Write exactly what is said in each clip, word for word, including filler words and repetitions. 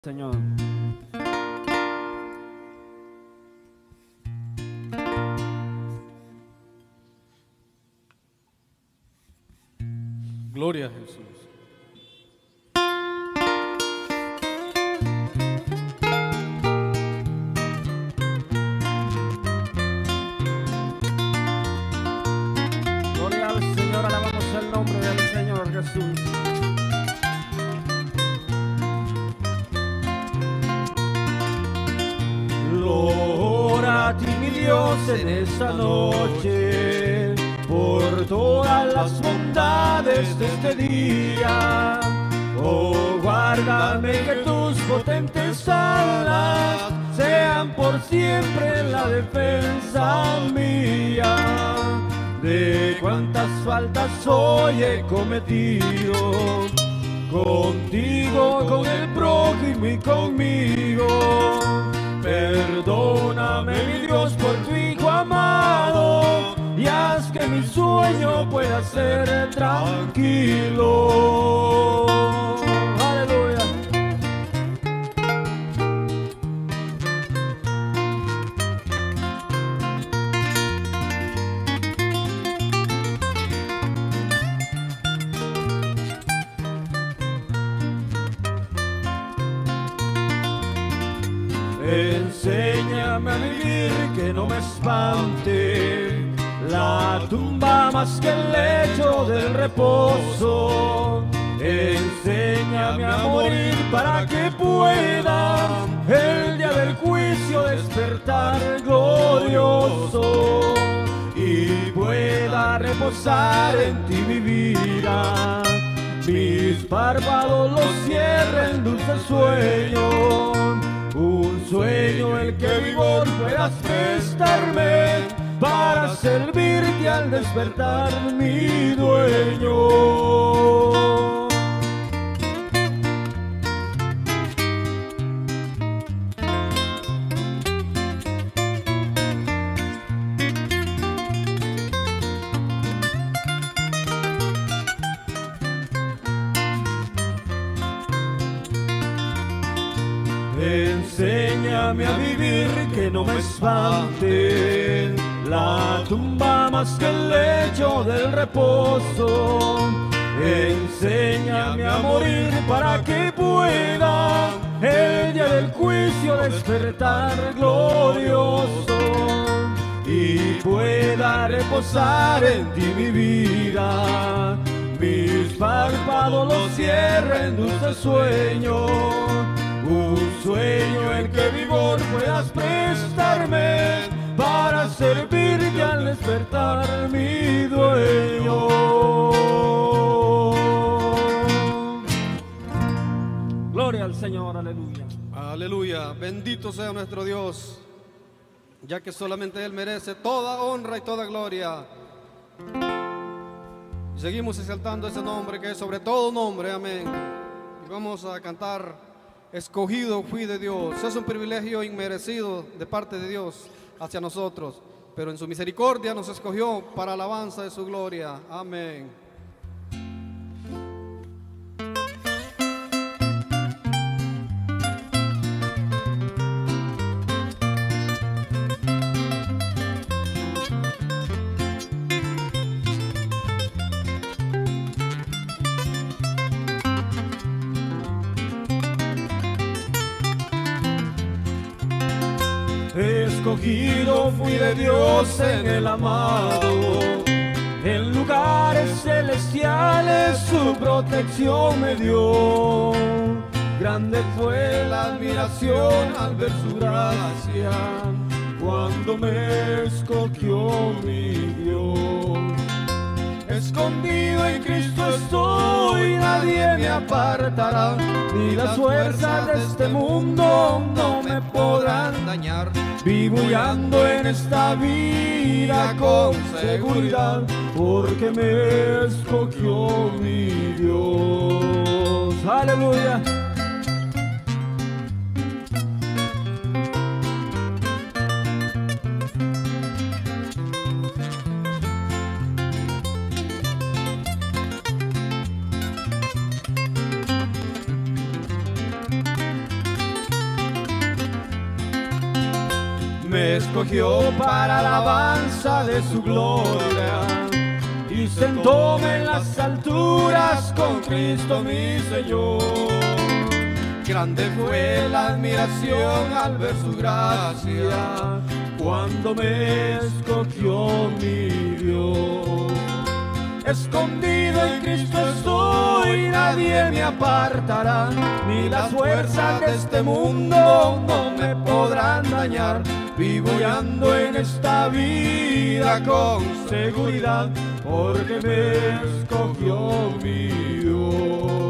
Señor. Gloria a Jesús. Gloria al Señor, alabamos el nombre del Señor Jesús. Ora a ti, mi Dios, en esta noche, por todas las bondades de este día. Oh, guárdame que tus potentes alas sean por siempre la defensa mía. De cuántas faltas hoy he cometido, contigo, con el prójimo y conmigo. Perdóname, mi Dios, por tu Hijo amado, y haz que mi sueño pueda ser tranquilo. Aleluya. Enséñame a vivir, que no me espante la tumba más que el lecho del reposo. Enséñame a morir para que pueda el día del juicio despertar glorioso y pueda reposar en ti mi vida. Mis párpados los cierren dulce sueño, un sueño el que vigor puedas prestarme para servirte al despertar mi dueño. Enséñame a vivir, que no me espante la tumba más que el lecho del reposo. Enséñame a morir para que pueda el día del juicio despertar glorioso y pueda reposar en ti mi vida. Mis párpados los cierren dulce sueño, un sueño el que vigor puedas prestarme para servirte al despertar mi dueño. Gloria al Señor, aleluya. Aleluya. Bendito sea nuestro Dios, ya que solamente Él merece toda honra y toda gloria. Y seguimos exaltando ese nombre que es sobre todo nombre. Amén. Y vamos a cantar: escogido fui de Dios. Es un privilegio inmerecido de parte de Dios hacia nosotros, pero en su misericordia nos escogió para alabanza de su gloria. Amén. Escogido fui de Dios en el amado, en lugares celestiales su protección me dio. Grande fue la admiración al ver su gracia, cuando me escogió mi Dios. Escondido en Cristo estoy, nadie me apartará, ni las fuerzas de este mundo no me podrán dañar. Vivo y ando en esta vida con seguridad, porque me escogió mi Dios. Aleluya. me escogió para alabanza de su gloria, y sentóme en las alturas con Cristo mi Señor. Grande fue la admiración al ver su gracia, cuando me escogió mi Dios. Escondido en Cristo estoy, nadie me apartará, ni las fuerzas de este mundo no me podrán dañar. Vivo y ando en esta vida con seguridad, porque me escogió mi Dios.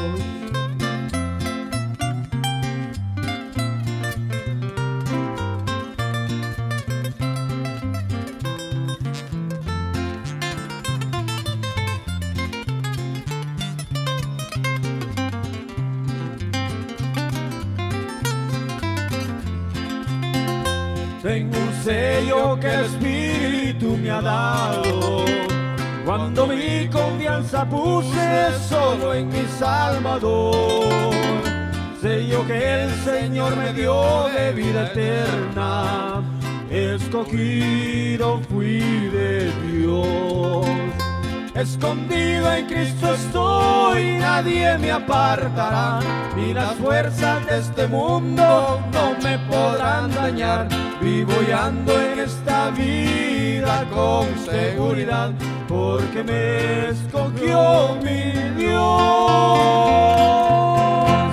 Tengo un sello que el Espíritu me ha dado, cuando mi confianza puse solo en mi Salvador. Sello que el Señor me dio de vida eterna, escogido fui de Dios. Escondido en Cristo estoy, nadie me apartará, ni las fuerzas de este mundo no me podrán dañar. Vivo y ando en esta vida con seguridad, porque me escogió mi Dios.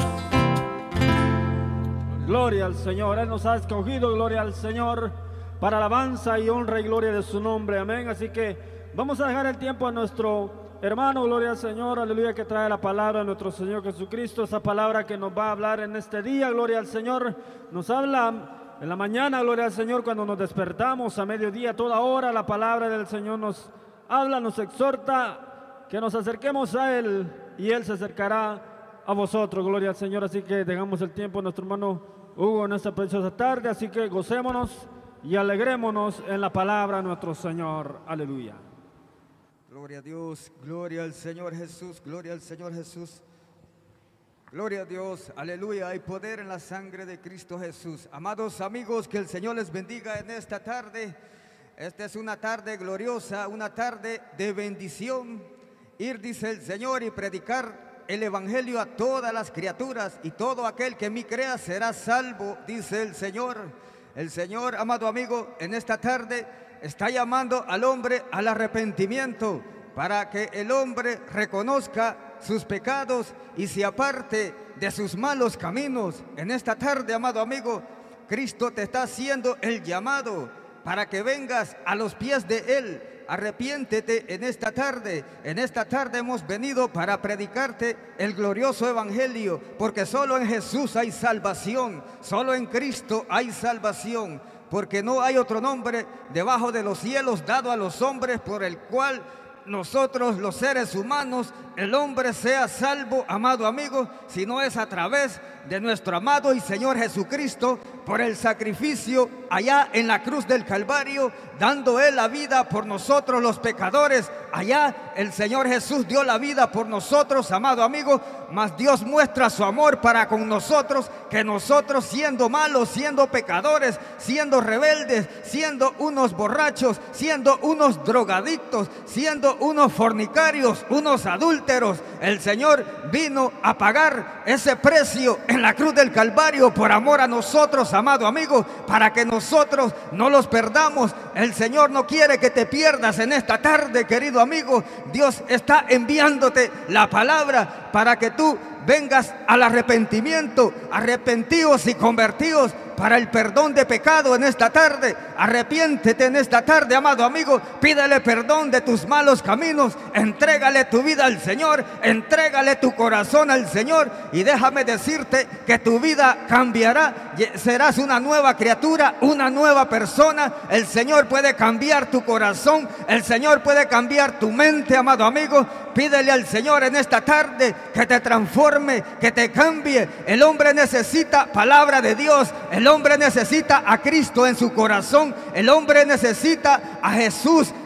Gloria al Señor, Él nos ha escogido, gloria al Señor, para alabanza y honra y gloria de su nombre, amén. Así que vamos a dejar el tiempo a nuestro hermano, gloria al Señor, aleluya, que trae la palabra de nuestro Señor Jesucristo, esa palabra que nos va a hablar en este día, gloria al Señor. Nos habla en la mañana, gloria al Señor, cuando nos despertamos, a mediodía, toda hora, la palabra del Señor nos habla, nos exhorta, que nos acerquemos a Él y Él se acercará a vosotros, gloria al Señor. Así que dejamos el tiempo a nuestro hermano Hugo en esta preciosa tarde, así que gocémonos y alegrémonos en la palabra de nuestro Señor, aleluya. Gloria a Dios, gloria al Señor Jesús, gloria al Señor Jesús. Gloria a Dios, aleluya, hay poder en la sangre de Cristo Jesús. Amados amigos, que el Señor les bendiga en esta tarde. Esta es una tarde gloriosa, una tarde de bendición. Ir, dice el Señor, y predicar el Evangelio a todas las criaturas, y todo aquel que en mí crea será salvo, dice el Señor. El Señor, amado amigo, en esta tarde está llamando al hombre al arrepentimiento, para que el hombre reconozca sus pecados y se aparte de sus malos caminos. En esta tarde, amado amigo, Cristo te está haciendo el llamado para que vengas a los pies de Él. Arrepiéntete en esta tarde. En esta tarde hemos venido para predicarte el glorioso evangelio, porque solo en Jesús hay salvación, solo en Cristo hay salvación, porque no hay otro nombre debajo de los cielos dado a los hombres por el cual nosotros los seres humanos, el hombre sea salvo, amado amigo, si no es a través de nuestro amado y Señor Jesucristo, por el sacrificio allá en la cruz del Calvario, dando Él la vida por nosotros los pecadores. Allá el Señor Jesús dio la vida por nosotros, amado amigo, mas Dios muestra su amor para con nosotros, que nosotros siendo malos, siendo pecadores, siendo rebeldes, siendo unos borrachos, siendo unos drogadictos, siendo unos fornicarios, unos adúlteros, el Señor vino a pagar ese precio en la cruz del Calvario por amor a nosotros, amado amigo, para que nosotros no los perdamos. El Señor no quiere que te pierdas en esta tarde, querido amigo. Dios está enviándote la palabra para que tú vengas al arrepentimiento, arrepentidos y convertidos para el perdón de pecado en esta tarde. Arrepiéntete en esta tarde, amado amigo, pídele perdón de tus malos caminos, entrégale tu vida al Señor, entrégale tu corazón al Señor, y déjame decirte que tu vida cambiará, serás una nueva criatura, una nueva persona. El Señor puede cambiar tu corazón, el Señor puede cambiar tu mente, amado amigo. Pídele al Señor en esta tarde que te transforme, que te cambie. El hombre necesita palabra de Dios, el hombre necesita a Cristo en su corazón, el hombre necesita a Jesús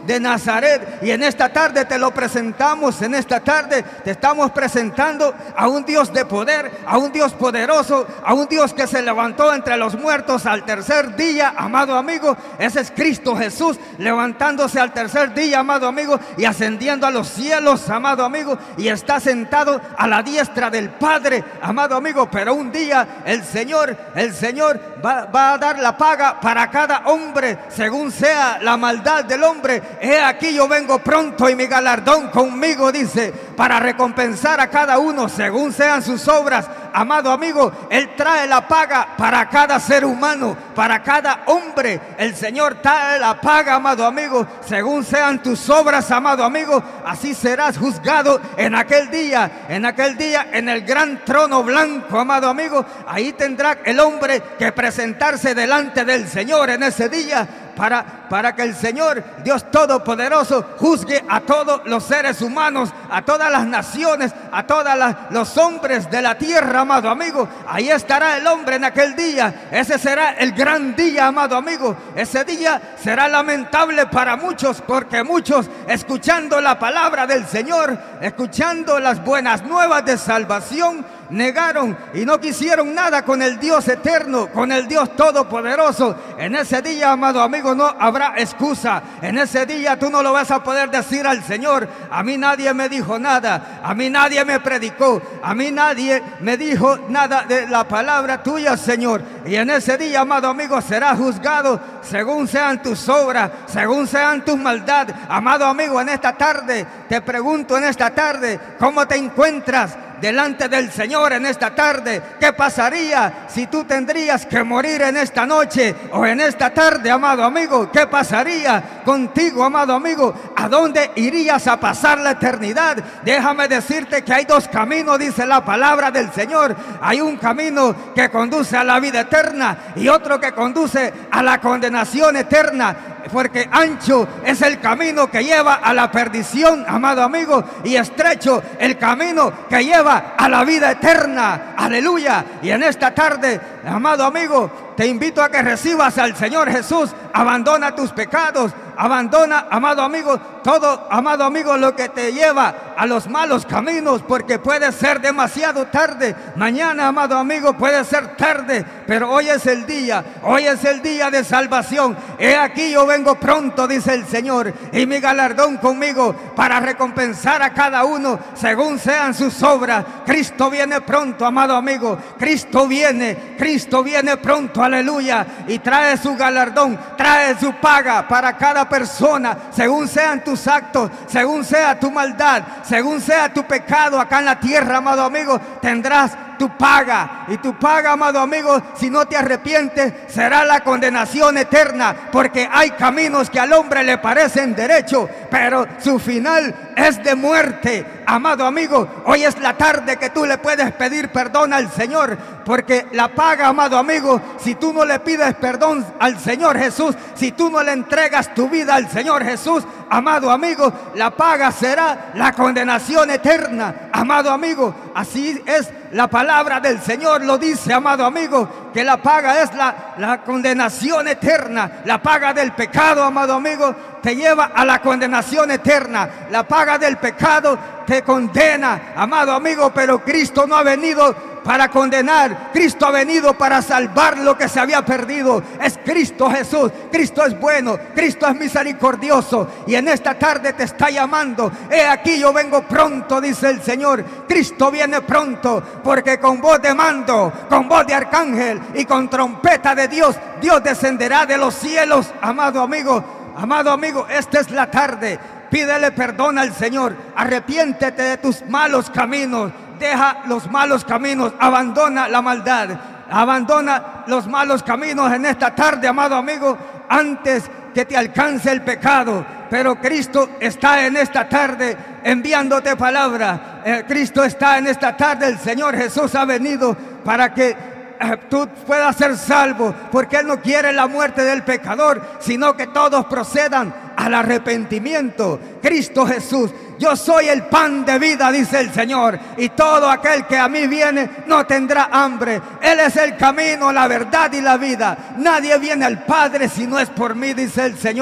de Nazaret. Y en esta tarde te lo presentamos, en esta tarde te estamos presentando a un Dios de poder, a un Dios poderoso, a un Dios que se levantó entre los muertos al tercer día, amado amigo. Ese es Cristo Jesús, levantándose al tercer día, amado amigo, y ascendiendo a los cielos, amado amigo, y está sentado a la diestra del Padre, amado amigo. Pero un día el Señor, el Señor va, va a dar la paga para cada hombre, según sea la maldad del hombre. He aquí yo vengo pronto y mi galardón conmigo, dice, para recompensar a cada uno según sean sus obras. Amado amigo, Él trae la paga para cada ser humano, para cada hombre. El Señor trae la paga, amado amigo, según sean tus obras, amado amigo. Así serás juzgado en aquel día, en aquel día, en el gran trono blanco, amado amigo. Ahí tendrá el hombre que presentarse delante del Señor en ese día, Para, para que el Señor, Dios Todopoderoso, juzgue a todos los seres humanos, a todas las naciones, a todos los hombres de la tierra, amado amigo. Ahí estará el hombre en aquel día. Ese será el gran día, amado amigo. Ese día será lamentable para muchos, porque muchos, escuchando la palabra del Señor, escuchando las buenas nuevas de salvación, negaron y no quisieron nada con el Dios eterno, con el Dios todopoderoso. En ese día, amado amigo, no habrá excusa. En ese día tú no lo vas a poder decir al Señor: a mí nadie me dijo nada, a mí nadie me predicó, a mí nadie me dijo nada de la palabra tuya, Señor. Y en ese día, amado amigo, serás juzgado según sean tus obras, según sean tus maldades. Amado amigo, en esta tarde te pregunto, en esta tarde, ¿cómo te encuentras delante del Señor en esta tarde? ¿Qué pasaría si tú tendrías que morir en esta noche o en esta tarde, amado amigo? ¿Qué pasaría contigo, amado amigo? ¿A dónde irías a pasar la eternidad? Déjame decirte que hay dos caminos, dice la palabra del Señor. Hay un camino que conduce a la vida eterna y otro que conduce a la condenación eterna. Porque ancho es el camino que lleva a la perdición, amado amigo, y estrecho el camino que lleva a la vida eterna. Aleluya. Y en esta tarde, amado amigo, te invito a que recibas al Señor Jesús. Abandona tus pecados, abandona, amado amigo, todo, amado amigo, lo que te lleva a los malos caminos, porque puede ser demasiado tarde. Mañana, amado amigo, puede ser tarde, pero hoy es el día, hoy es el día de salvación. He aquí yo vengo pronto, dice el Señor, y mi galardón conmigo para recompensar a cada uno según sean sus obras. Cristo viene pronto, amado amigo, Cristo viene, Cristo viene pronto, aleluya, y trae su galardón, trae su paga para cada persona, según sean tus actos, según sea tu maldad, según sea tu pecado acá en la tierra, amado amigo, tendrás tu paga. Y tu paga, amado amigo, si no te arrepientes, será la condenación eterna, porque hay caminos que al hombre le parecen derecho, pero su final es de muerte. Amado amigo, hoy es la tarde que tú le puedes pedir perdón al Señor, porque la paga, amado amigo, si tú no le pides perdón al Señor Jesús, si tú no le entregas tu vida al Señor Jesús, amado amigo, la paga será la condenación eterna. Amado amigo, así es la palabra del Señor, lo dice, amado amigo, que la paga es la, la condenación eterna. La paga del pecado, amado amigo, te lleva a la condenación eterna. La paga del pecado te condena, amado amigo, pero Cristo no ha venido para condenar, Cristo ha venido para salvar lo que se había perdido. Es Cristo Jesús. Cristo es bueno, Cristo es misericordioso, y en esta tarde te está llamando. He aquí yo vengo pronto, dice el Señor. Cristo viene pronto, porque con voz de mando, con voz de arcángel y con trompeta de Dios, Dios descenderá de los cielos. Amado amigo, amado amigo, esta es la tarde. Pídele perdón al Señor, arrepiéntete de tus malos caminos, deja los malos caminos, abandona la maldad, abandona los malos caminos en esta tarde, amado amigo, antes que te alcance el pecado. Pero Cristo está en esta tarde enviándote palabra. Eh, Cristo está en esta tarde, el Señor Jesús ha venido para que eh, tú puedas ser salvo, porque Él no quiere la muerte del pecador, sino que todos procedan al arrepentimiento. Cristo Jesús: yo soy el pan de vida, dice el Señor, y todo aquel que a mí viene no tendrá hambre. Él es el camino, la verdad y la vida. Nadie viene al Padre si no es por mí, dice el Señor.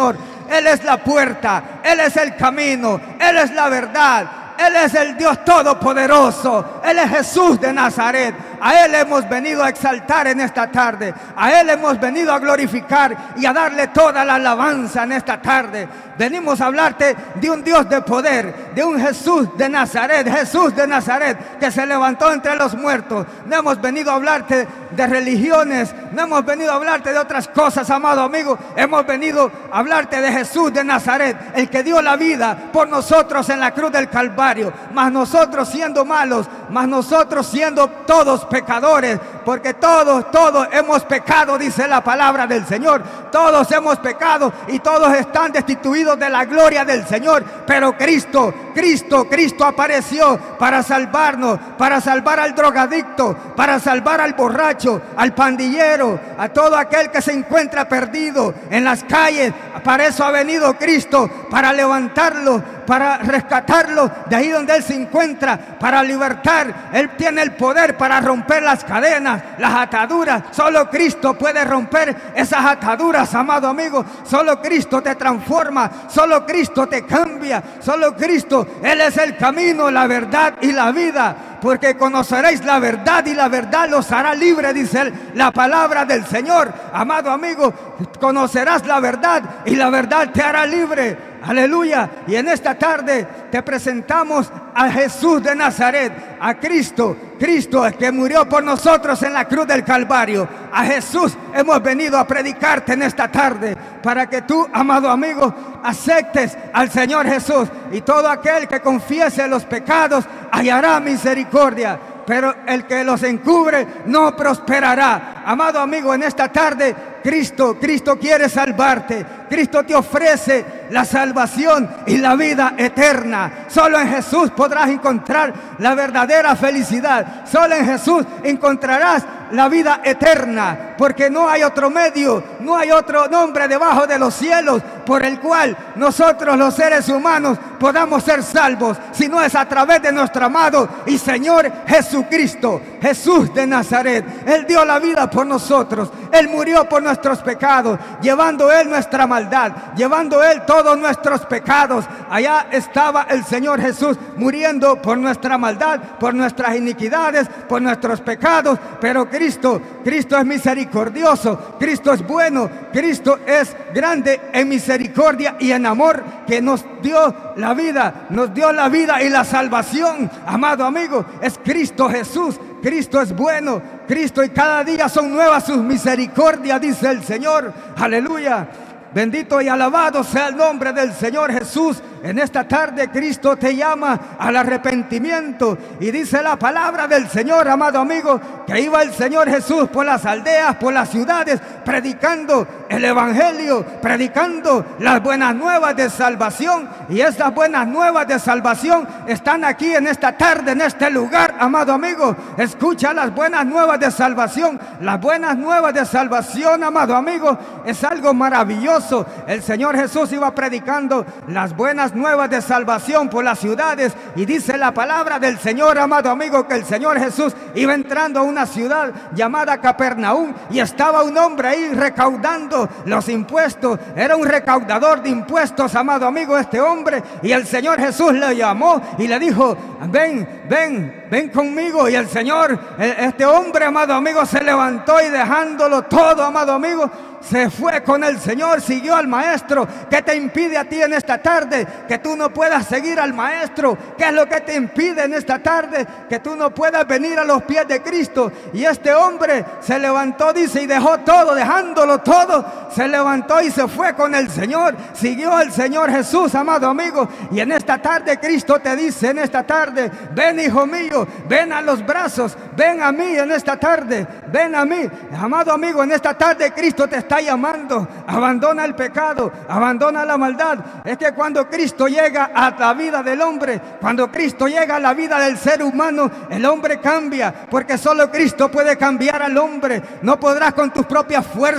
Él es la puerta, Él es el camino, Él es la verdad. Él es el Dios todopoderoso. Él es Jesús de Nazaret. A Él hemos venido a exaltar en esta tarde. A Él hemos venido a glorificar y a darle toda la alabanza en esta tarde. Venimos a hablarte de un Dios de poder, de un Jesús de Nazaret, Jesús de Nazaret que se levantó entre los muertos. No hemos venido a hablarte de religiones, no hemos venido a hablarte de otras cosas, amado amigo. Hemos venido a hablarte de Jesús de Nazaret, el que dio la vida por nosotros en la cruz del Calvario. Mas nosotros siendo malos, mas nosotros siendo todos pecadores, porque todos, todos hemos pecado, dice la palabra del Señor. Todos hemos pecado y todos están destituidos de la gloria del Señor. Pero Cristo, Cristo, Cristo apareció para salvarnos, para salvar al drogadicto, para salvar al borracho, al pandillero, a todo aquel que se encuentra perdido en las calles. Para eso ha venido Cristo, para levantarlo, para rescatarlo de ahí donde Él se encuentra, para libertar. Él tiene el poder para romper las cadenas, las ataduras. Solo Cristo puede romper esas ataduras, amado amigo. Solo Cristo te transforma, solo Cristo te cambia, solo Cristo. Él es el camino, la verdad y la vida. Porque conoceréis la verdad y la verdad los hará libre, dice él, la palabra del Señor. Amado amigo, conocerás la verdad y la verdad te hará libre. Aleluya. Y en esta tarde te presentamos a Jesús de Nazaret, a Cristo, Cristo el que murió por nosotros en la cruz del Calvario. A Jesús hemos venido a predicarte en esta tarde, para que tú, amado amigo, aceptes al Señor Jesús. Y todo aquel que confiese los pecados hallará misericordia, pero el que los encubre no prosperará. Amado amigo, en esta tarde Cristo, Cristo quiere salvarte. Cristo te ofrece la salvación y la vida eterna. Solo en Jesús podrás encontrar la verdadera felicidad. Solo en Jesús encontrarás la vida eterna, porque no hay otro medio, no hay otro nombre debajo de los cielos por el cual nosotros los seres humanos podamos ser salvos, si no es a través de nuestro amado y Señor Jesucristo, Jesús de Nazaret. Él dio la vida por nosotros, Él murió por nuestros pecados, llevando Él nuestra maldad, llevando Él todos nuestros pecados. Allá estaba el Señor Jesús muriendo por nuestra maldad, por nuestras iniquidades, por nuestros pecados. Pero Cristo, Cristo es misericordioso, Cristo es bueno, Cristo es grande en misericordia y en amor, que nos dio la vida, nos dio la vida y la salvación. Amado amigo, es Cristo Jesús. Cristo es bueno, Cristo, y cada día son nuevas sus misericordias, dice el Señor. Aleluya. Bendito y alabado sea el nombre del Señor Jesús. En esta tarde Cristo te llama al arrepentimiento, y dice la palabra del Señor, amado amigo, que iba el Señor Jesús por las aldeas, por las ciudades, predicando el evangelio, predicando las buenas nuevas de salvación. Y estas buenas nuevas de salvación están aquí en esta tarde, en este lugar, amado amigo. Escucha las buenas nuevas de salvación. Las buenas nuevas de salvación, amado amigo, es algo maravilloso. El Señor Jesús iba predicando las buenas nuevas de salvación por las ciudades, y dice la palabra del Señor, amado amigo, que el Señor Jesús iba entrando a una ciudad llamada Capernaum, y estaba un hombre ahí recaudando los impuestos. Era un recaudador de impuestos, amado amigo, este hombre. Y el Señor Jesús le llamó y le dijo: ven, ven, ven conmigo. Y el Señor, este hombre, amado amigo, se levantó y dejándolo todo, amado amigo, se fue con el Señor, siguió al Maestro. ¿Qué te impide a ti en esta tarde que tú no puedas seguir al Maestro? ¿Qué es lo que te impide en esta tarde que tú no puedas venir a los pies de Cristo? Y este hombre se levantó, dice, y dejó todo, dejándolo todo, se levantó y se fue con el Señor, siguió al Señor Jesús, amado amigo. Y en esta tarde Cristo te dice, en esta tarde: ven, hijo mío, ven a los brazos, ven a mí en esta tarde, ven a mí. Amado amigo, en esta tarde Cristo te está llamando. Abandona el pecado, abandona la maldad. Es que cuando Cristo llega a la vida del hombre, cuando Cristo llega a la vida del ser humano, el hombre cambia, porque solo Cristo puede cambiar al hombre. No podrás con tus propias fuerzas,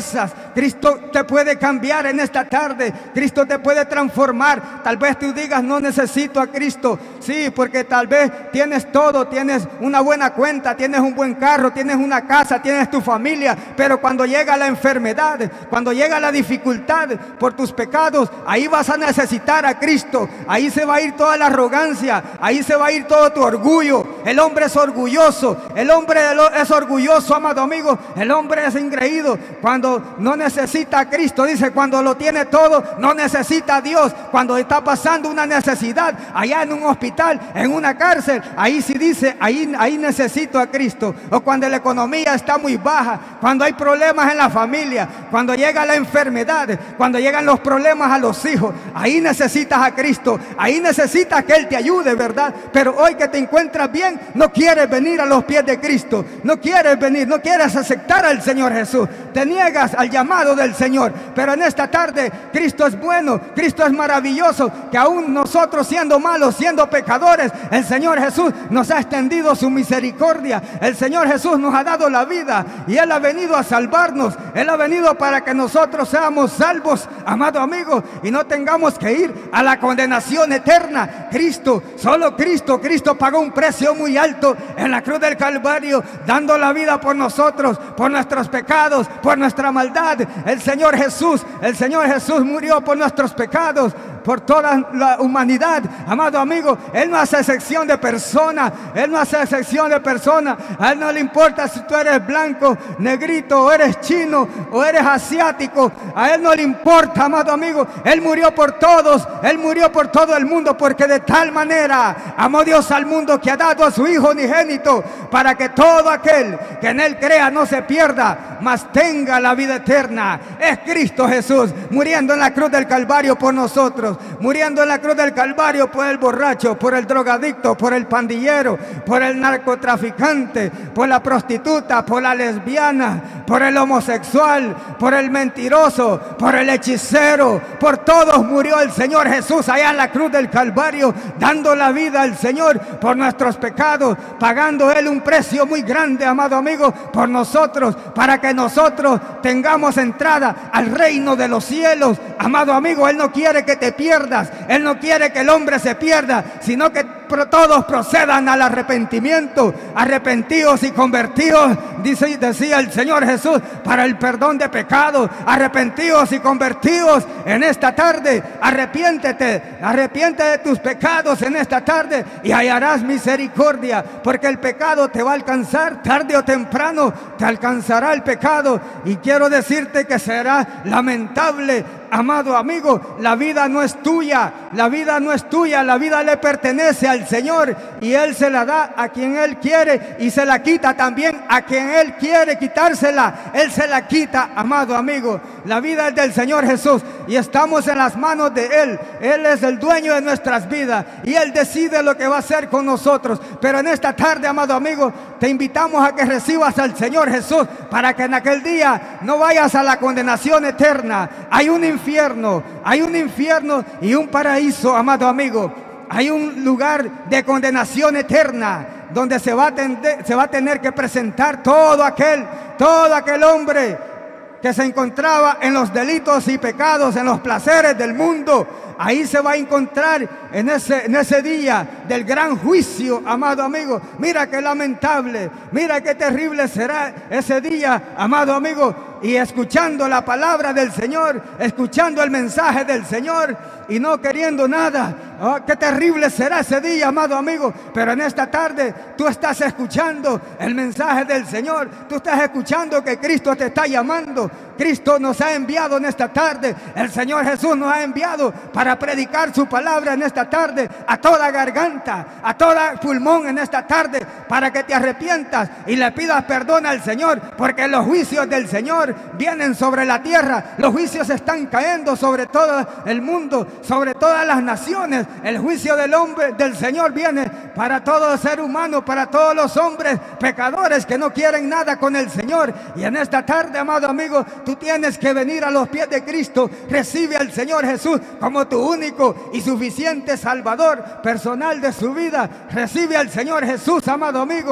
Cristo te puede cambiar en esta tarde. Cristo te puede transformar. Tal vez tú digas, no necesito a Cristo. Sí, porque tal vez tienes todo, tienes una buena cuenta, tienes un buen carro, tienes una casa, tienes tu familia, pero cuando llega la enfermedad, cuando llega la dificultad por tus pecados, ahí vas a necesitar a Cristo. Ahí se va a ir toda la arrogancia, ahí se va a ir todo tu orgullo. El hombre es orgulloso, el hombre es orgulloso, amado amigo. El hombre es engreído cuando no necesita a Cristo. Dice, cuando lo tiene todo, no necesita a Dios. Cuando está pasando una necesidad allá en un hospital, en una cárcel, ahí sí dice, ahí, ahí necesito a Cristo. O cuando la economía está muy baja, cuando hay problemas en la familia, cuando llega la enfermedad, cuando llegan los problemas a los hijos, ahí necesitas a Cristo. Ahí necesitas que Él te ayude, ¿verdad? Pero hoy que te encuentras bien, no quieres venir a los pies de Cristo. No quieres venir, no quieres aceptar al Señor Jesús. Te niegas al llamado del Señor. Pero en esta tarde, Cristo es bueno, Cristo es maravilloso, que aún nosotros siendo malos, siendo pecadores, el Señor Jesús nos ha extendido su misericordia. El Señor Jesús nos ha dado la vida y Él ha venido a salvarnos. Él ha venido para que nosotros seamos salvos, amado amigo, y no tengamos que ir a la condenación eterna. Cristo, solo Cristo, Cristo pagó un precio muy alto en la cruz del Calvario, dando la vida por nosotros, por nuestros pecados, por nuestra maldad. El Señor Jesús, el Señor Jesús murió por nuestros pecados, por toda la humanidad, amado amigo. Él no hace excepción de persona, Él no hace excepción de persona. A Él no le importa si tú eres blanco, negrito, o eres chino, o eres asiático. A Él no le importa, amado amigo. Él murió por todos, Él murió por todo el mundo, porque de tal manera amó Dios al mundo que ha dado a su Hijo unigénito, para que todo aquel que en Él crea no se pierda, mas tenga la vida eterna. Es Cristo Jesús muriendo en la cruz del Calvario por nosotros, muriendo en la cruz del Calvario por el borracho, por el drogadicto, por el pandillero, por el narcotraficante, por la prostituta, por la lesbiana, por el homosexual, por el mentiroso, por el hechicero. Por todos murió el Señor Jesús allá en la cruz del Calvario, dando la vida al Señor por nuestros pecados, pagando Él un precio muy grande, amado amigo, por nosotros, para que nosotros tengamos entrada al reino de los cielos. Amado amigo, Él no quiere que te pierdas, Él no quiere que el hombre se pierda, sino que todos procedan al arrepentimiento. Arrepentidos y convertidos, dice, decía el Señor Jesús, para el perdón de pecados. Arrepentidos y convertidos en esta tarde. Arrepiéntete, arrepiéntete de tus pecados en esta tarde y hallarás misericordia, porque el pecado te va a alcanzar tarde o temprano. Te alcanzará el pecado, y quiero decirte que será lamentable, amado amigo. La vida no es tuya, la vida no es tuya, la vida le pertenece al Señor, y Él se la da a quien Él quiere, y se la quita también a quien Él quiere quitársela. Él se la quita, amado amigo. La vida es del Señor Jesús y estamos en las manos de Él. Él es el dueño de nuestras vidas y Él decide lo que va a hacer con nosotros. Pero en esta tarde, amado amigo, te invitamos a que recibas al Señor Jesús, para que en aquel día no vayas a la condenación eterna. Hay un infierno, hay un infierno y un paraíso, amado amigo. Hay un lugar de condenación eterna, donde se va a tener, se va a tener que presentar todo aquel, todo aquel hombre que se encontraba en los delitos y pecados, en los placeres del mundo. Ahí se va a encontrar en ese, en ese día del gran juicio, amado amigo. Mira qué lamentable, mira qué terrible será ese día, amado amigo. Y escuchando la palabra del Señor, escuchando el mensaje del Señor y no queriendo nada. Oh, qué terrible será ese día, amado amigo. Pero en esta tarde tú estás escuchando el mensaje del Señor. Tú estás escuchando que Cristo te está llamando. Cristo nos ha enviado en esta tarde. El Señor Jesús nos ha enviado para predicar su palabra en esta tarde a toda garganta, a toda pulmón en esta tarde, para que te arrepientas y le pidas perdón al Señor, porque los juicios del Señor vienen sobre la tierra. Los juicios están cayendo sobre todo el mundo, sobre todas las naciones. El juicio del hombre, del Señor, viene para todo ser humano, para todos los hombres pecadores que no quieren nada con el Señor. Y en esta tarde, amado amigo, tú tienes que venir a los pies de Cristo. Recibe al Señor Jesús como tu único y suficiente Salvador personal de su vida. Recibe al Señor Jesús, amado amigo.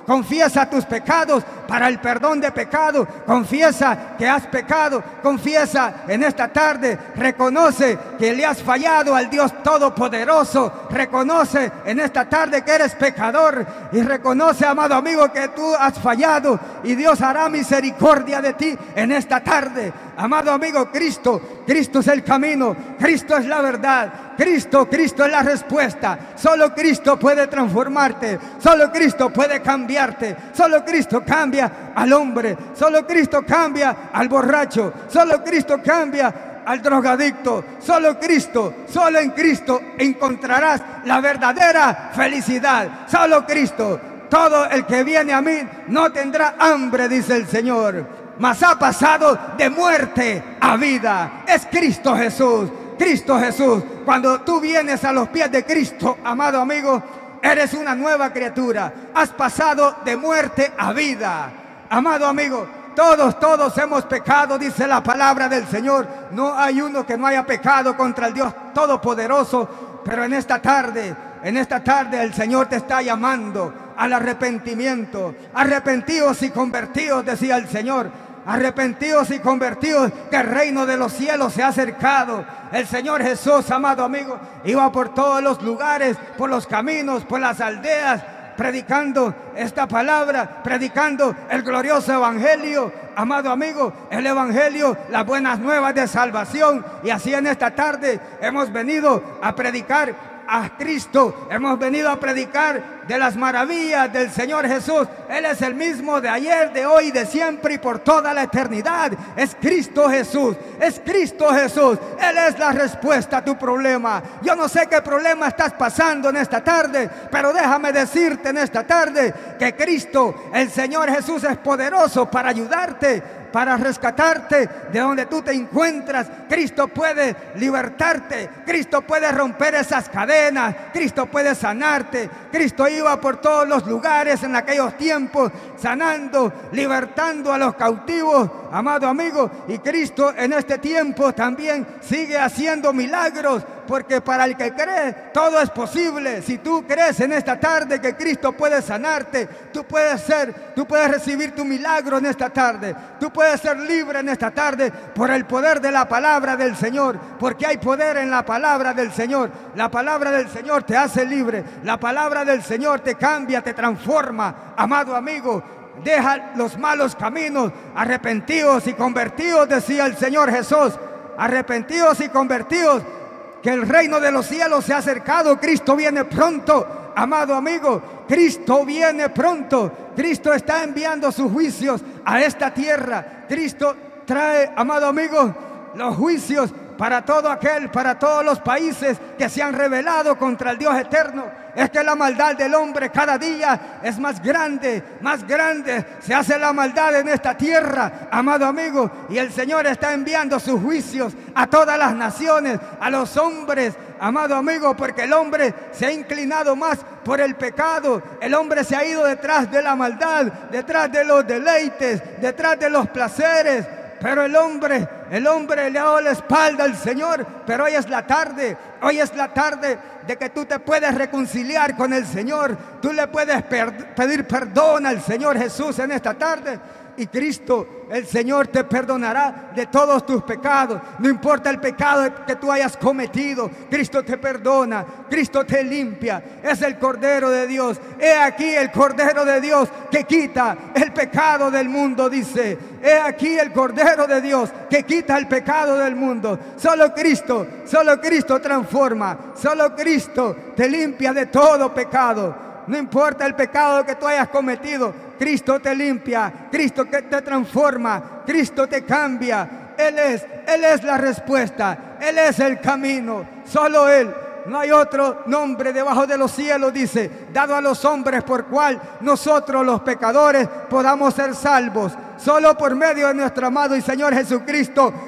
confiesa tus pecados para el perdón de pecado, confiesa que has pecado, confiesa en esta tarde, reconoce que le has fallado al Dios Todopoderoso, reconoce en esta tarde que eres pecador y reconoce, amado amigo, que tú has fallado y Dios hará misericordia de ti en esta tarde. Amado amigo, Cristo, Cristo es el camino, Cristo es la verdad, Cristo, Cristo es la respuesta. Solo Cristo puede transformarte, solo Cristo puede cambiarte, solo Cristo cambia al hombre, solo Cristo cambia al borracho, solo Cristo cambia al drogadicto, solo Cristo, solo en Cristo encontrarás la verdadera felicidad, solo Cristo. Todo el que viene a mí no tendrá hambre, dice el Señor, mas ha pasado de muerte a vida. Es Cristo Jesús, Cristo Jesús. Cuando tú vienes a los pies de Cristo, amado amigo, eres una nueva criatura. Has pasado de muerte a vida. Amado amigo, todos, todos hemos pecado, dice la palabra del Señor. No hay uno que no haya pecado contra el Dios Todopoderoso. Pero en esta tarde, en esta tarde el Señor te está llamando al arrepentimiento. Arrepentidos y convertidos, decía el Señor. Arrepentidos y convertidos, que el reino de los cielos se ha acercado. El Señor Jesús, amado amigo, iba por todos los lugares, por los caminos, por las aldeas, predicando esta palabra, predicando el glorioso evangelio, amado amigo, el evangelio, las buenas nuevas de salvación. Y así en esta tarde hemos venido a predicar a Cristo, hemos venido a predicar de las maravillas del Señor Jesús. Él es el mismo de ayer, de hoy, de siempre y por toda la eternidad. Es Cristo Jesús, es Cristo Jesús. Él es la respuesta a tu problema. Yo no sé qué problema estás pasando en esta tarde, pero déjame decirte en esta tarde que Cristo, el Señor Jesús, es poderoso para ayudarte, para rescatarte de donde tú te encuentras. Cristo puede libertarte, Cristo puede romper esas cadenas, Cristo puede sanarte. Cristo iba por todos los lugares en aquellos tiempos, sanando, libertando a los cautivos, amado amigo. Y Cristo en este tiempo también sigue haciendo milagros, porque para el que cree todo es posible. Si tú crees en esta tarde que Cristo puede sanarte, tú puedes ser, tú puedes recibir tu milagro en esta tarde. Tú puedes ser libre en esta tarde por el poder de la palabra del Señor, porque hay poder en la palabra del Señor. La palabra del Señor te hace libre, la palabra del Señor te cambia, te transforma, amado amigo. Deja los malos caminos, arrepentidos y convertidos, decía el Señor Jesús. Arrepentidos y convertidos, que el reino de los cielos se ha acercado. Cristo viene pronto, amado amigo. Cristo viene pronto. Cristo está enviando sus juicios a esta tierra. Cristo trae, amado amigo, los juicios para todo aquel, para todos los países que se han rebelado contra el Dios eterno. Es que la maldad del hombre cada día es más grande, más grande. Se hace la maldad en esta tierra, amado amigo. Y el Señor está enviando sus juicios a todas las naciones, a los hombres, amado amigo, porque el hombre se ha inclinado más por el pecado. El hombre se ha ido detrás de la maldad, detrás de los deleites, detrás de los placeres. Pero el hombre, el hombre le ha dado la espalda al Señor. Pero hoy es la tarde, hoy es la tarde de que tú te puedes reconciliar con el Señor. Tú le puedes per- pedir perdón al Señor Jesús en esta tarde. Y Cristo, el Señor, te perdonará de todos tus pecados. No importa el pecado que tú hayas cometido, Cristo te perdona, Cristo te limpia. Es el Cordero de Dios. He aquí el Cordero de Dios que quita el pecado del mundo, dice. He aquí el Cordero de Dios que quita el pecado del mundo. Solo Cristo, solo Cristo transforma. Solo Cristo te limpia de todo pecado. No importa el pecado que tú hayas cometido, Cristo te limpia, Cristo que te transforma, Cristo te cambia. Él es, Él es la respuesta, Él es el camino, solo Él. No hay otro nombre debajo de los cielos, dice, dado a los hombres por cual nosotros los pecadores podamos ser salvos. Solo por medio de nuestro amado y Señor Jesucristo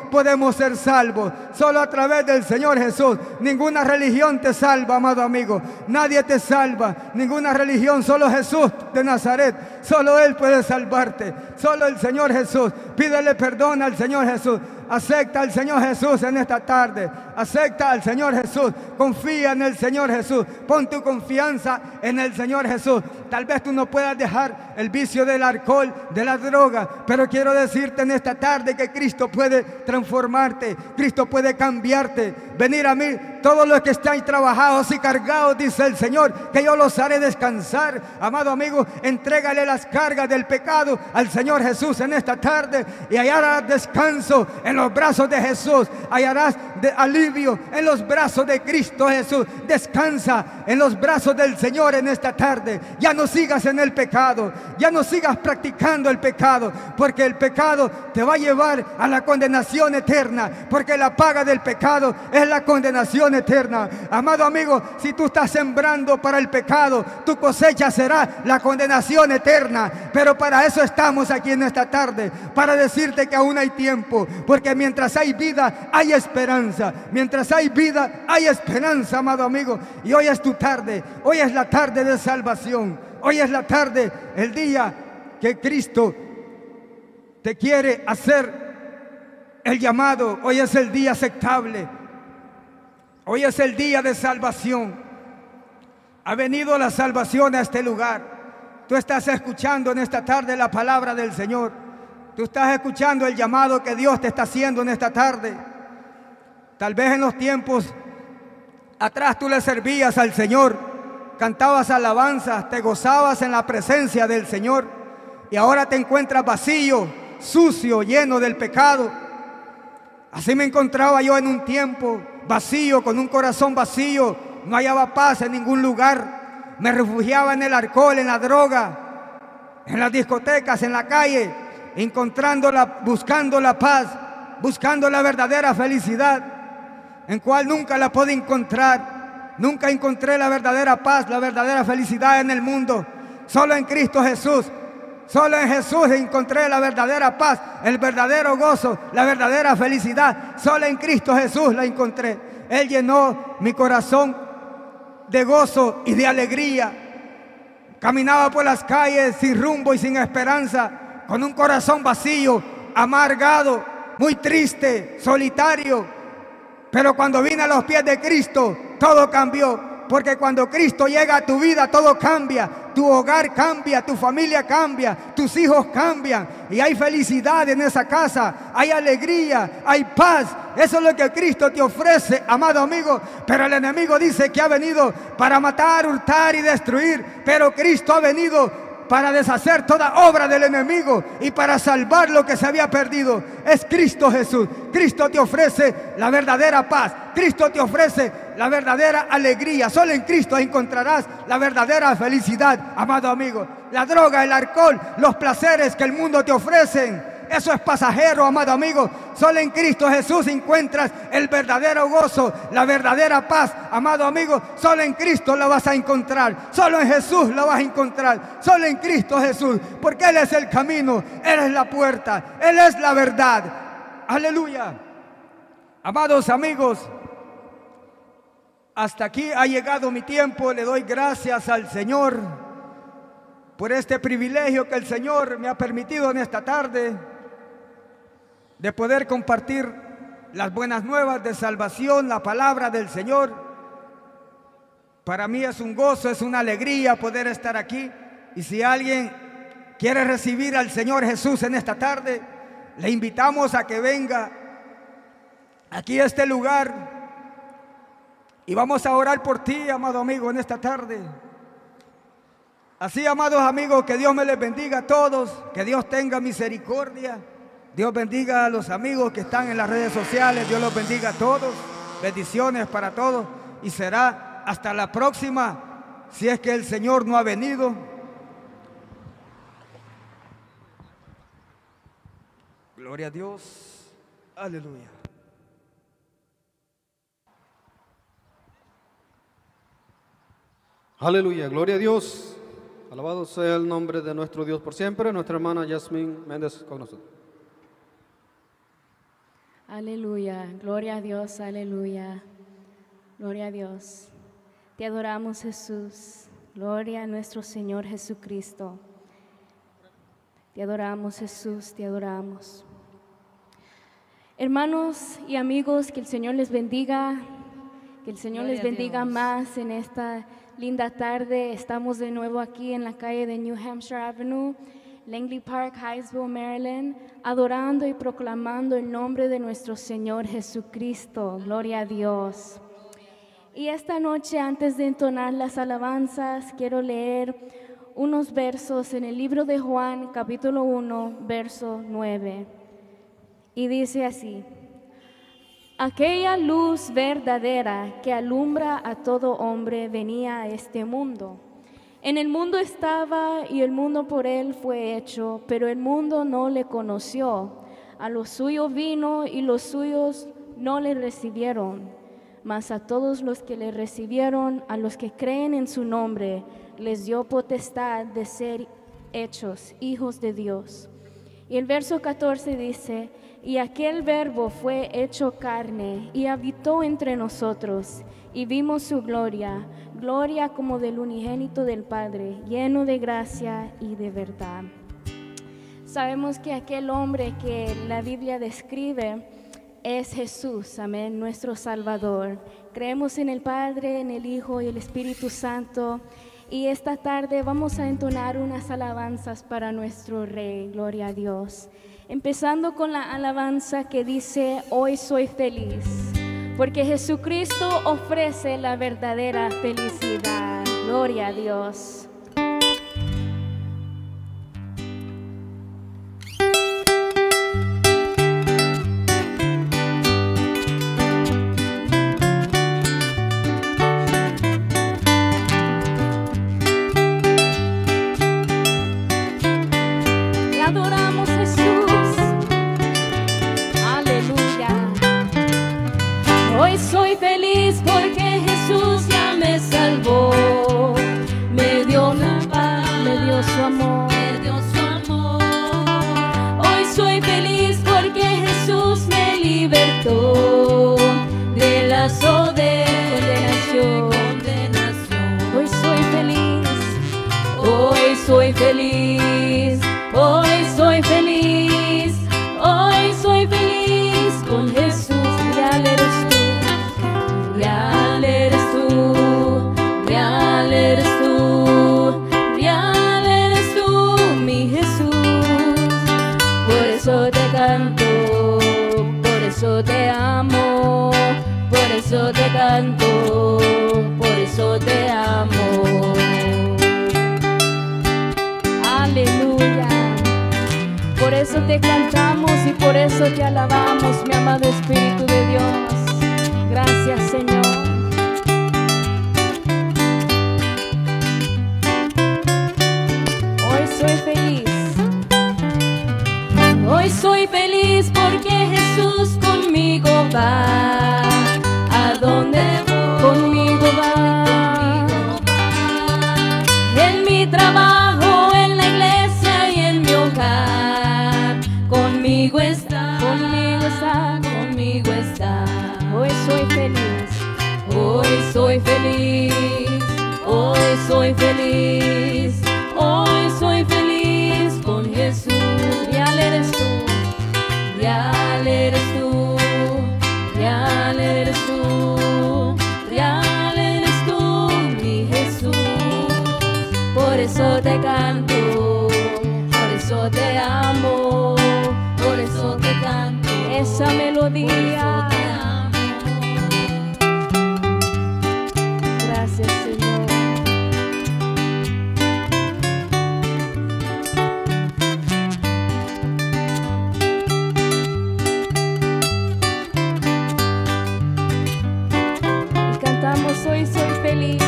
podemos ser salvos. Solo a través del Señor Jesús. Ninguna religión te salva, amado amigo. Nadie te salva. Ninguna religión, solo Jesús de Nazaret. Solo Él puede salvarte. Solo el Señor Jesús. Pídele perdón al Señor Jesús. Acepta al Señor Jesús en esta tarde. Acepta al Señor Jesús. Confía en el Señor Jesús. Pon tu confianza en el Señor Jesús. Tal vez tú no puedas dejar el vicio del alcohol, de la droga, pero quiero decirte en esta tarde que Cristo puede transformarte. Cristo puede cambiarte. Venir a mí, todos los que estáis trabajados y cargados, dice el Señor, que yo los haré descansar. Amado amigo, entrégale las cargas del pecado al Señor Jesús en esta tarde y hallarás descanso en los brazos de Jesús. Hallarás de alivio en los brazos de Cristo Jesús. Descansa en los brazos del Señor en esta tarde. Ya no sigas en el pecado, ya no sigas practicando el pecado, porque el pecado te va a llevar a la condenación eterna, porque la paga del pecado es la condenación eterna. Amado amigo, si tú estás sembrando para el pecado, tu cosecha será la condenación eterna. Pero para eso estamos aquí en esta tarde, para decirte que aún hay tiempo, porque mientras hay vida hay esperanza. Mientras hay vida hay esperanza, amado amigo. Y hoy es tu tarde, hoy es la tarde de salvación. Hoy es la tarde, el día que Cristo te quiere hacer el llamado. Hoy es el día aceptable. Hoy es el día de salvación. Ha venido la salvación a este lugar. Tú estás escuchando en esta tarde la palabra del Señor. Tú estás escuchando el llamado que Dios te está haciendo en esta tarde. Tal vez en los tiempos atrás tú le servías al Señor. Cantabas alabanzas, te gozabas en la presencia del Señor, y ahora te encuentras vacío, sucio, lleno del pecado. Así me encontraba yo en un tiempo vacío, con un corazón vacío. No hallaba paz en ningún lugar. Me refugiaba en el alcohol, en la droga, en las discotecas, en la calle, encontrándola, buscando la paz, buscando la verdadera felicidad, en cual nunca la pude encontrar. Nunca encontré la verdadera paz, la verdadera felicidad en el mundo. Solo en Cristo Jesús. Solo en Jesús encontré la verdadera paz, el verdadero gozo, la verdadera felicidad. Solo en Cristo Jesús la encontré. Él llenó mi corazón de gozo y de alegría. Caminaba por las calles sin rumbo y sin esperanza, con un corazón vacío, amargado, muy triste, solitario. Pero cuando vine a los pies de Cristo, todo cambió. Porque cuando Cristo llega a tu vida, todo cambia. Tu hogar cambia, tu familia cambia, tus hijos cambian. Y hay felicidad en esa casa, hay alegría, hay paz. Eso es lo que Cristo te ofrece, amado amigo. Pero el enemigo dice que ha venido para matar, hurtar y destruir. Pero Cristo ha venido para deshacer toda obra del enemigo y para salvar lo que se había perdido. Es Cristo Jesús. Cristo te ofrece la verdadera paz. Cristo te ofrece la verdadera alegría. Solo en Cristo encontrarás la verdadera felicidad, amado amigo. La droga, el alcohol, los placeres que el mundo te ofrecen, eso es pasajero, amado amigo. Solo en Cristo Jesús encuentras el verdadero gozo, la verdadera paz, amado amigo. Solo en Cristo la vas a encontrar. Solo en Jesús la vas a encontrar. Solo en Cristo Jesús. Porque Él es el camino, Él es la puerta, Él es la verdad. Aleluya. Amados amigos, hasta aquí ha llegado mi tiempo. Le doy gracias al Señor por este privilegio que el Señor me ha permitido en esta tarde, de poder compartir las buenas nuevas de salvación, la palabra del Señor. Para mí es un gozo, es una alegría poder estar aquí. Y si alguien quiere recibir al Señor Jesús en esta tarde, le invitamos a que venga aquí a este lugar y vamos a orar por ti, amado amigo, en esta tarde. Así, amados amigos, que Dios me les bendiga a todos, que Dios tenga misericordia. Dios bendiga a los amigos que están en las redes sociales. Dios los bendiga a todos. Bendiciones para todos. Y será hasta la próxima, si es que el Señor no ha venido. Gloria a Dios. Aleluya. Aleluya. Gloria a Dios. Alabado sea el nombre de nuestro Dios por siempre. Nuestra hermana Yasmín Méndez con nosotros. Aleluya, gloria a Dios, aleluya, gloria a Dios. Te adoramos, Jesús, gloria a nuestro Señor Jesucristo. Te adoramos, Jesús, te adoramos. Hermanos y amigos, que el Señor les bendiga, que el Señor Gloria les bendiga a Dios. más en esta linda tarde. Estamos de nuevo aquí en la calle de New Hampshire Avenue, Langley Park, Hyattsville, Maryland, adorando y proclamando el nombre de nuestro Señor Jesucristo. Gloria a Dios. Y esta noche, antes de entonar las alabanzas, quiero leer unos versos en el libro de Juan, capítulo uno, verso nueve. Y dice así: aquella luz verdadera que alumbra a todo hombre venía a este mundo. En el mundo estaba y el mundo por él fue hecho, pero el mundo no le conoció. A lo suyo vino y los suyos no le recibieron. Mas a todos los que le recibieron, a los que creen en su nombre, les dio potestad de ser hechos hijos de Dios. Y el verso catorce dice: y aquel verbo fue hecho carne y habitó entre nosotros, y vimos su gloria, gloria como del unigénito del Padre, lleno de gracia y de verdad. Sabemos que aquel hombre que la Biblia describe es Jesús, amén, nuestro Salvador. Creemos en el Padre, en el Hijo y el Espíritu Santo. Y esta tarde vamos a entonar unas alabanzas para nuestro Rey, gloria a Dios. Empezando con la alabanza que dice: hoy soy feliz, porque Jesucristo ofrece la verdadera felicidad. Gloria a Dios. Soy feliz porque Jesús ya me salvó, me dio la paz, me dio su amor, me dio su amor. Hoy soy feliz porque Jesús me libertó del lazo de condenación, condenación. Hoy soy feliz, hoy soy feliz, hoy soy feliz, hoy soy feliz con Jesús. Real eres tú. Real eres tú, real eres tú, real eres tú, mi Jesús. Por eso te canto, por eso te amo, por eso te canto, por eso te amo. Aleluya. Por eso te cantamos y por eso te alabamos, mi amado Espíritu de Dios. Gracias, Señor. Hoy soy feliz. Hoy soy feliz porque Jesús conmigo va. ¿A dónde voy? Conmigo va. Conmigo va. En mi trabajo, en la iglesia y en mi hogar. Conmigo está. Conmigo está. Conmigo está. Hoy soy feliz. Hoy soy feliz, hoy soy feliz, hoy soy feliz con Jesús. Real eres tú, real eres tú, real eres tú, real eres tú, mi Jesús. Por eso te canto, por eso te amo, por eso te canto esa melodía. Gracias, Señor. Y cantamos: hoy soy feliz.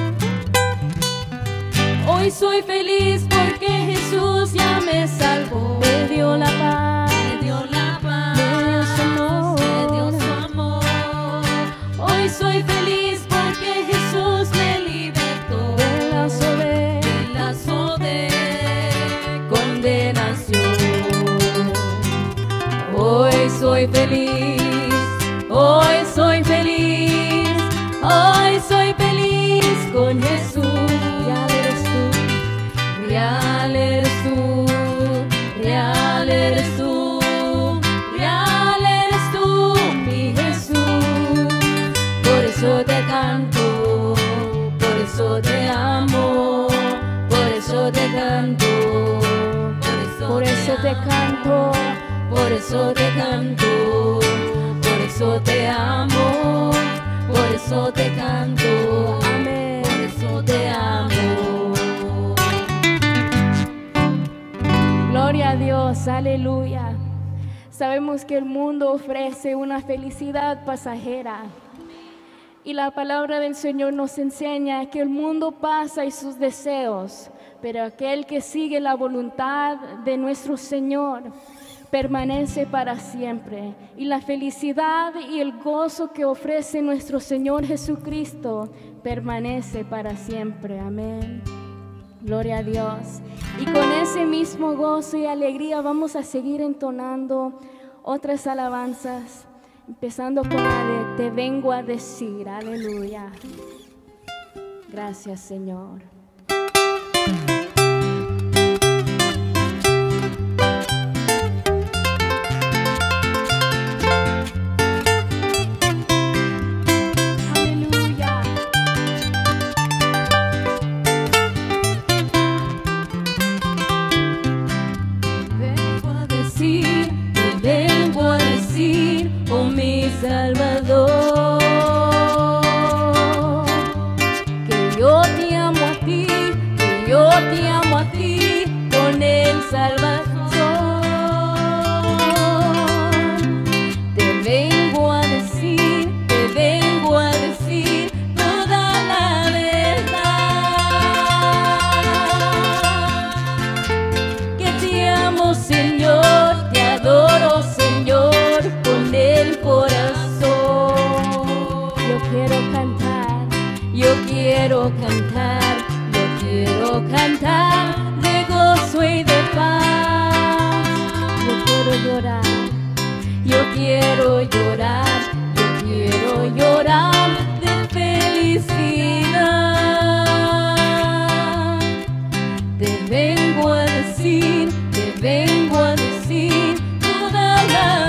Hoy soy feliz porque Jesús ya me salvó, Me dio la paz, me dio la paz, me dio su amor, me dio su amor. Hoy soy feliz porque Jesús me libertó del lazo de del lazo de condenación. Hoy Hoy soy feliz, hoy soy feliz, hoy soy feliz con Jesús. Real eres tú, real eres tú, real eres tú, real eres tú, mi Jesús. Por eso te canto, por eso te amo, por eso te canto, Por eso te canto, por eso te canto, por eso te amo, por eso te canto, amén. por eso te amo. Gloria a Dios, aleluya. Sabemos que el mundo ofrece una felicidad pasajera. Y la palabra del Señor nos enseña que el mundo pasa y sus deseos, pero aquel que sigue la voluntad de nuestro Señor permanece para siempre. Y la felicidad y el gozo que ofrece nuestro Señor Jesucristo permanece para siempre. Amén. Gloria a Dios. Y con ese mismo gozo y alegría vamos a seguir entonando otras alabanzas, empezando con la de Te vengo a decir. Aleluya. Gracias, Señor. Aleluya. Vengo a decir, te vengo a decir, oh mi Salvador, que yo te amo a ti, que yo te amo a ti, con el Salvador. Te vengo a decir, te vengo a decir toda la verdad, que te amo, Señor, te adoro, Señor, con el corazón. Yo quiero cantar, Yo quiero cantar, yo quiero cantar de gozo y de paz. yo quiero llorar, Yo quiero llorar, yo quiero llorar de felicidad. Te vengo a decir, te vengo a decir toda la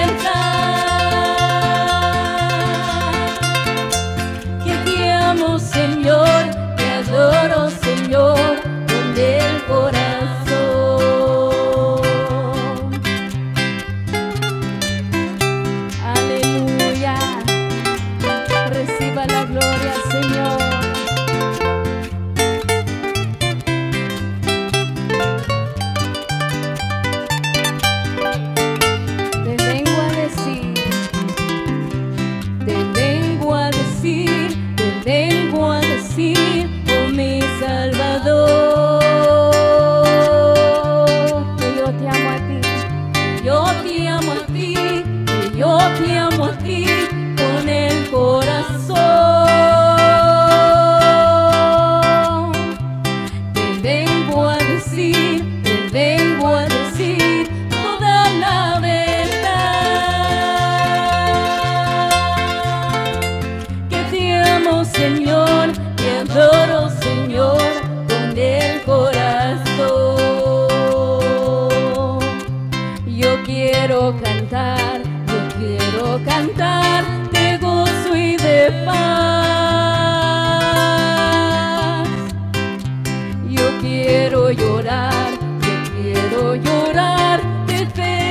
verdad, que te amo, Señor, te adoro, Señor, con el corazón. aleluya. Reciba la gloria, Señor. Te vengo a decir, Te vengo a decir, te vengo a decir, oh mi Salvador, que yo te amo a ti, yo te amo a ti, que yo te amo a ti con el corazón. Te vengo a decir, te vengo a decir toda la verdad, que te amo, Señor, te adoro, Señor, con el corazón. Yo quiero cantar, yo quiero cantar de gozo y de paz. Yo quiero llorar, yo quiero llorar de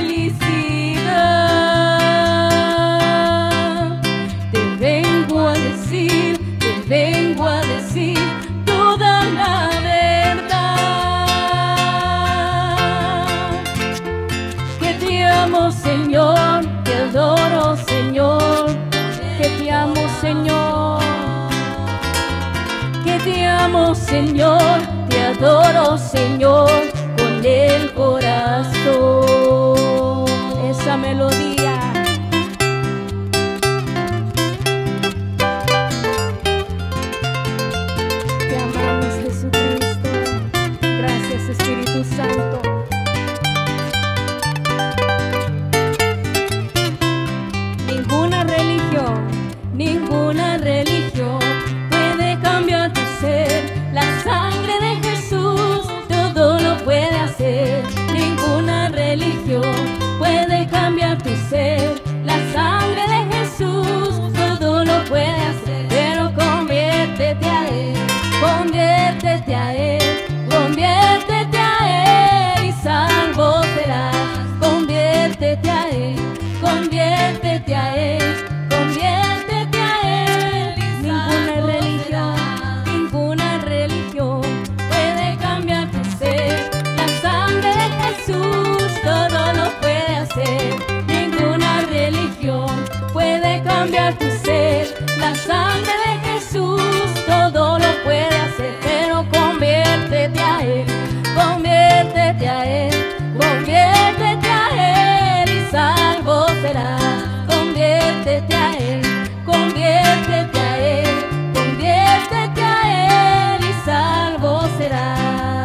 felicidad. Te vengo a decir, te vengo a decir toda la verdad, que te amo, Señor, te adoro, Señor, que te amo, Señor, que te amo, Señor, te adoro, Señor, con el corazón. esa melodía. Te amamos, Jesucristo. Gracias, Espíritu Santo. a Él, conviértete a Él, conviértete a Él. Y ninguna religión, ninguna religión puede cambiar tu ser. La sangre de Jesús todo lo puede hacer. Ninguna religión puede cambiar tu ser. La sangre de Jesús todo lo puede hacer. Pero conviértete a Él, conviértete a Él, conviértete a Él y salvo serás. Conviértete a Él, conviértete a Él, conviértete a Él y salvo serás.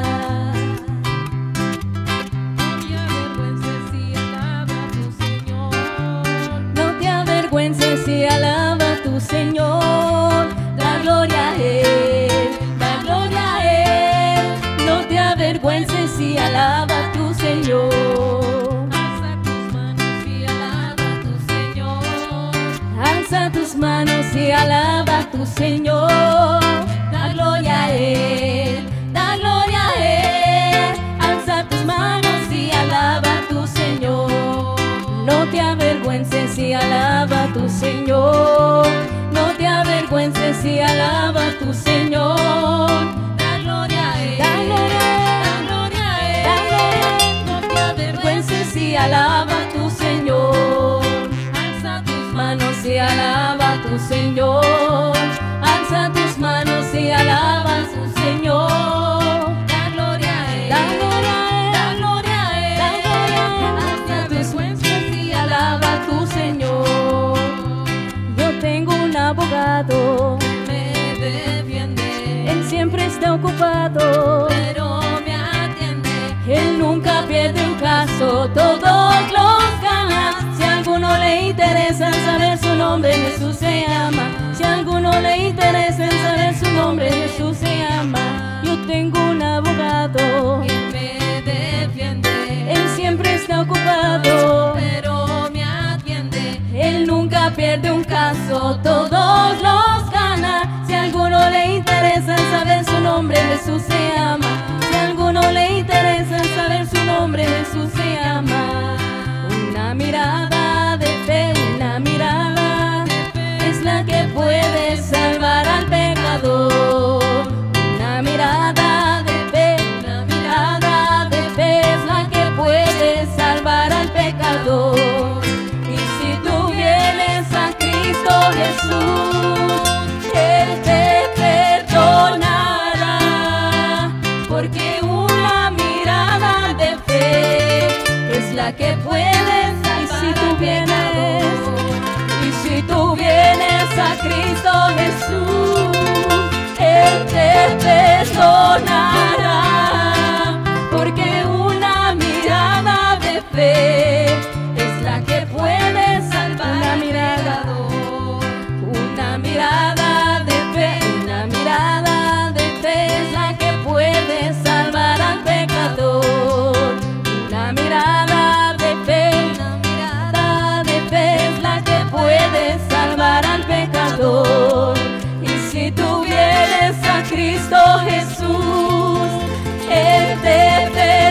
No te avergüences si alaba a tu Señor, da gloria a Él, da gloria a Él. No te avergüences si alaba a tu Señor. Alza tus manos y alaba a tu Señor, da gloria a Él, da gloria a Él. Alza tus manos y alaba a tu Señor. No te avergüences y alaba a tu Señor, no te avergüences y alaba a tu Señor. Da gloria a Él, da gloria a Él, da gloria a Él. No te avergüences y alaba a tu Señor. Alza tus manos y alaba a tu Señor. Alza tus manos y alaba a tu Señor. Da gloria a Él, da gloria a Él, da gloria a Él, da gloria a Él. Alza tus manos y alaba a tu Señor. Yo tengo un abogado que me defiende. Él siempre está ocupado, pero me atiende. Él nunca pierde un caso, todos los gana. Si a alguno le interesa saber su nombre, Jesús se llama. Si a alguno le interesa saber su nombre, Jesús se llama. Yo tengo un abogado que me defiende. Él siempre está ocupado, pero me atiende. Él nunca pierde un caso, todos los gana. Si a alguno le interesa saber su nombre, Jesús se llama. Si a alguno le interesa saber su nombre, Jesús se llama. Una mirada de fe, una mirada es la que puede salvar al pecador. Una mirada de fe, una mirada de fe es la que puede salvar al pecador. Y si tú vienes a Cristo Jesús, Él te perdonará, porque una mirada de fe es la que puede salvar. Y si tú vienes, y si tú vienes a Cristo Jesús, Él te perdonará, porque una mirada de fe es la que puede salvar. Una mirada, una mirada de fe, una mirada de fe es la que puede salvar al pecador. Una mirada de fe, una mirada de fe es la que puede salvar al pecador. Y si tú vienes a Cristo Jesús, Él te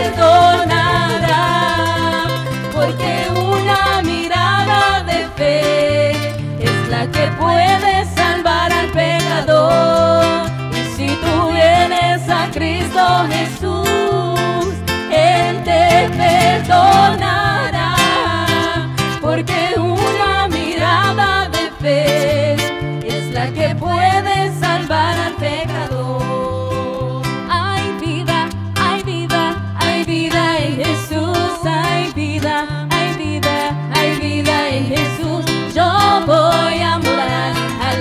perdonará, porque una mirada de fe es la que puede salvar al pecador. Y si tú vienes a Cristo Jesús, Él te perdonará, porque una mirada de fe es la que puede salvar al pecador. Hay vida, hay vida, hay vida en Jesús, hay vida, hay vida, hay vida en Jesús. Yo voy a morar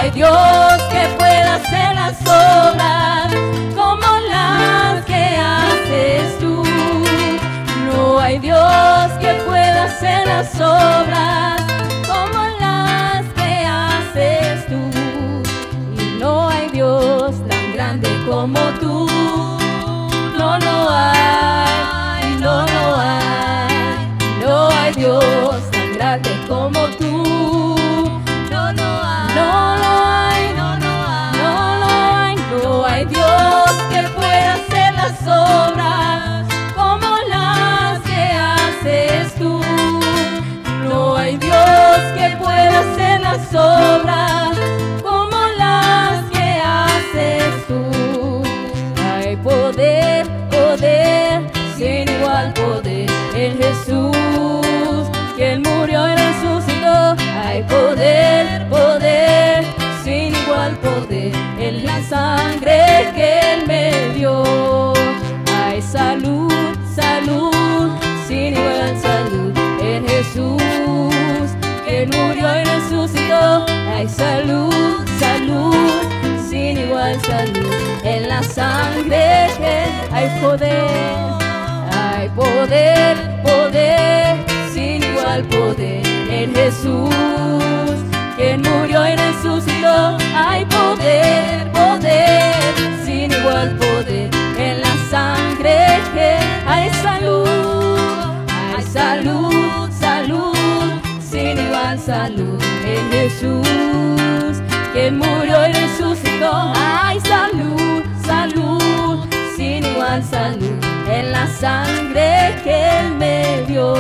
hay Dios que pueda hacer las obras como las que haces tú. No hay Dios que pueda hacer las obras como las que haces tú. Y no hay Dios tan grande como tú. No lo hay, no lo hay. No hay Dios tan grande como tú. No lo hay, no lo hay, no lo hay, no lo hay. No hay Dios que pueda hacer las obras como las que haces tú. No hay Dios que pueda hacer las obras como las que haces tú. Hay poder, poder, sin igual poder en Jesús, quien murió y resucitó. Hay poder, poder, sin igual poder en la sangre que Él me dio. Hay salud, salud, sin igual salud en Jesús, quien murió y resucitó. Hay salud, salud, sin igual salud en la sangre que hay poder. Hay poder, poder, sin igual poder en Jesús, quien murió y resucitó. Hay poder, poder, sin igual poder en la sangre que hay salud. Hay salud, salud, sin igual salud en Jesús, quien murió y resucitó. Hay salud, salud, sin igual salud en la sangre que Él me dio.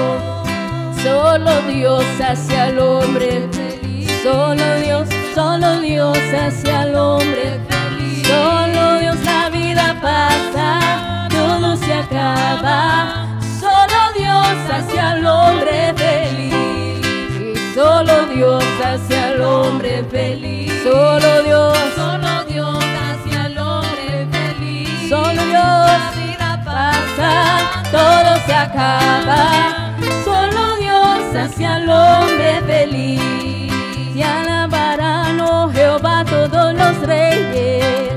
Solo Dios hace al hombre feliz. Solo Dios, solo Dios hace al hombre feliz. Solo Dios, la vida pasa, todo se acaba. Solo Dios hace al hombre feliz. Y solo Dios hace al hombre feliz. Solo Dios, solo Dios hace al hombre feliz. Solo Dios, la vida pasa, todo se acaba. Solo Dios hace al hombre feliz. Y alabarán, oh Jehová, todos los reyes,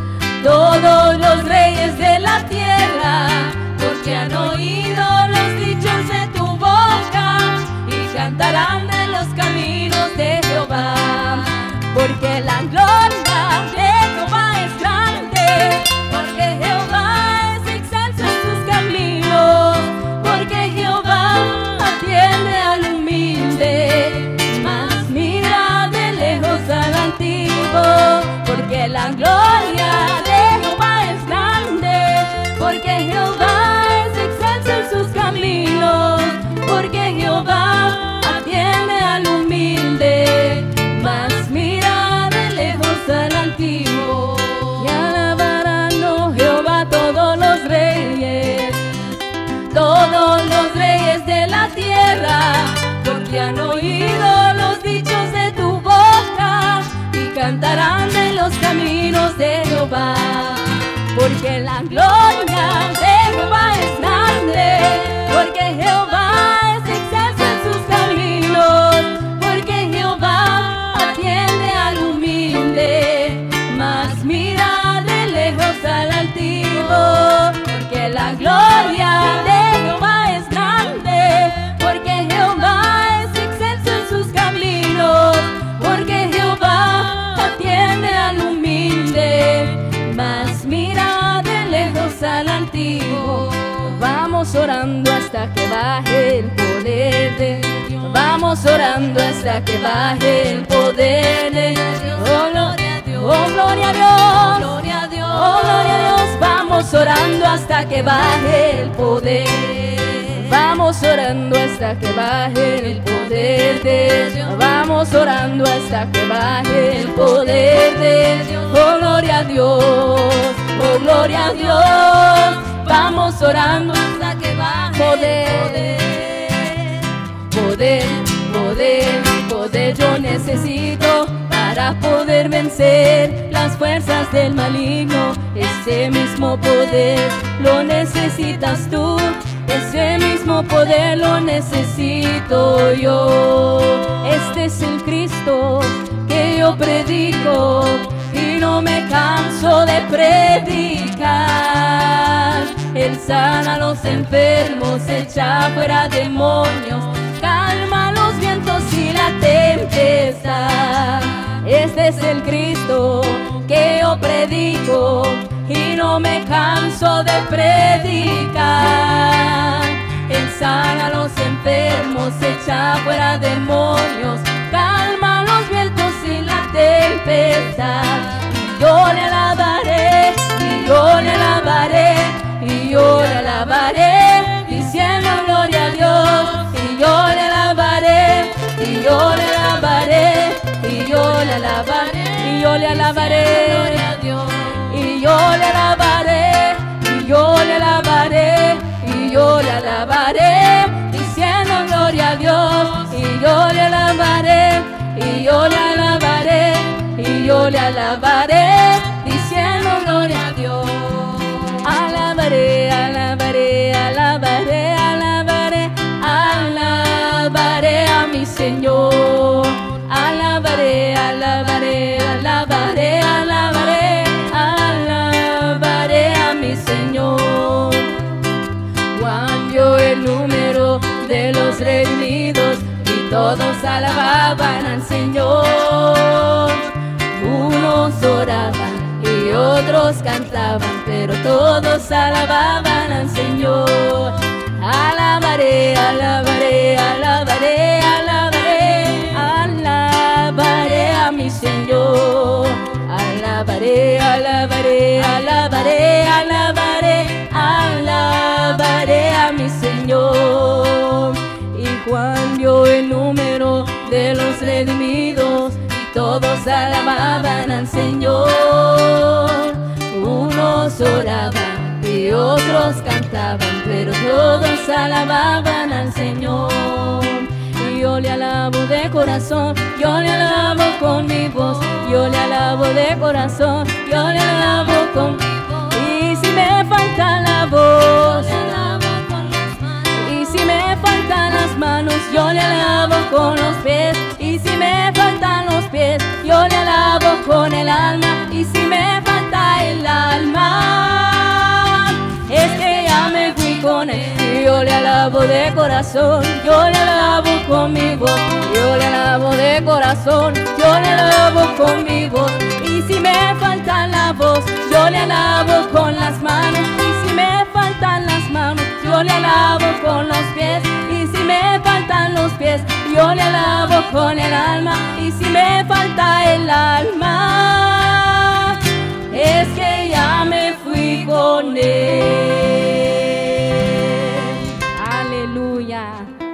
todos los reyes de la tierra, porque han oído los dichos de tu boca y cantarán de los caminos de Jehová. Porque la gloria de Jehová es grande, porque Jehová es excelso en sus caminos, porque Jehová atiende al humilde, mas mira de lejos al altivo. Porque la gloria de Jehová es grande, porque Jehová es excelso en sus caminos, porque Jehová atiende al humilde, mas mira de lejos al altivo. Y alabarán, oh Jehová, todos los reyes, todos los reyes de la tierra, porque han oído los dichos de tu boca y cantarán de los caminos de Jehová. Porque la gloria de Jehová es grande, porque Jehová es excelso en sus caminos, porque Jehová atiende al humilde, mas mira de lejos al altivo. Porque la gloria de Jehová es grande, porque Jehová es excelso en sus caminos, porque Jehová atiende al humilde, mas mira de lejos al altivo. Vamos orando hasta que baje el poder de Dios. Vamos orando hasta que baje el poder de Dios. Oh, gloria a Dios. Oh, gloria a Dios. Gloria a Dios. Oh, gloria a Dios. Vamos orando hasta que baje el poder. Vamos orando hasta que baje el poder de Dios. Vamos orando hasta que baje el poder de Dios. Oh, gloria a Dios. Oh, gloria a Dios. Vamos orando hasta que baje poder. Poder, poder, poder yo necesito para poder vencer las fuerzas del maligno. Ese mismo poder lo necesitas tú. Ese mismo poder lo necesito yo. Este es el Cristo que yo predico y no me canso de predicar. Él sana a los enfermos, echa fuera demonios, calma los vientos y la tempestad. Este es el Cristo que yo predico y no me canso de predicar. Él sana a los enfermos, echa fuera demonios, calma los vientos y la tempestad. Y yo le alabaré, y yo le alabaré, y yo le alabaré, diciendo gloria a Dios. Y yo le alabaré, y yo le alabaré, y yo le alabaré, y yo le alabaré, gloria a Dios. Y yo le alabaré, y yo le alabaré, y yo le alabaré, diciendo gloria a Dios. Y yo le alabaré, y yo le alabaré, y yo le alabaré, diciendo gloria a Dios. Alabaré, alabaré, alabaré, alabaré, alabaré a mi Señor. Alabaré, alabaré, alabaré, alabaré, alabaré a mi Señor. Juan vio el número de los redimidos y todos alababan al Señor. Unos oraban y otros cantaban, pero todos alababan al Señor. Alabaré, alabaré, alabaré, alabaré, alabaré a mi Señor. Alabaré, alabaré, alabaré, alabaré, alabaré a mi Señor. Y Juan vio el número de los redimidos y todos alababan al Señor. Unos oraban y otros cantaban, pero todos alababan al Señor. Y yo le alabo de corazón, yo le alabo con mi voz, yo le alabo de corazón, yo le alabo con mi voz. Y si me falta la voz, y si me faltan las manos, yo le alabo con los pies. Y si me faltan los pies, yo le alabo con el alma. Y si me falta el alma, es que ya me fui con él. Y yo le alabo de corazón, yo le alabo con mi voz, yo le alabo de corazón, yo le alabo con mi voz. Y si me falta la voz, yo le alabo con las manos. Y si me faltan las manos, yo le alabo con los pies. Y si me faltan los pies, yo le alabo con el alma. Y si me falta el alma, es que ya me fui con él. Aleluya.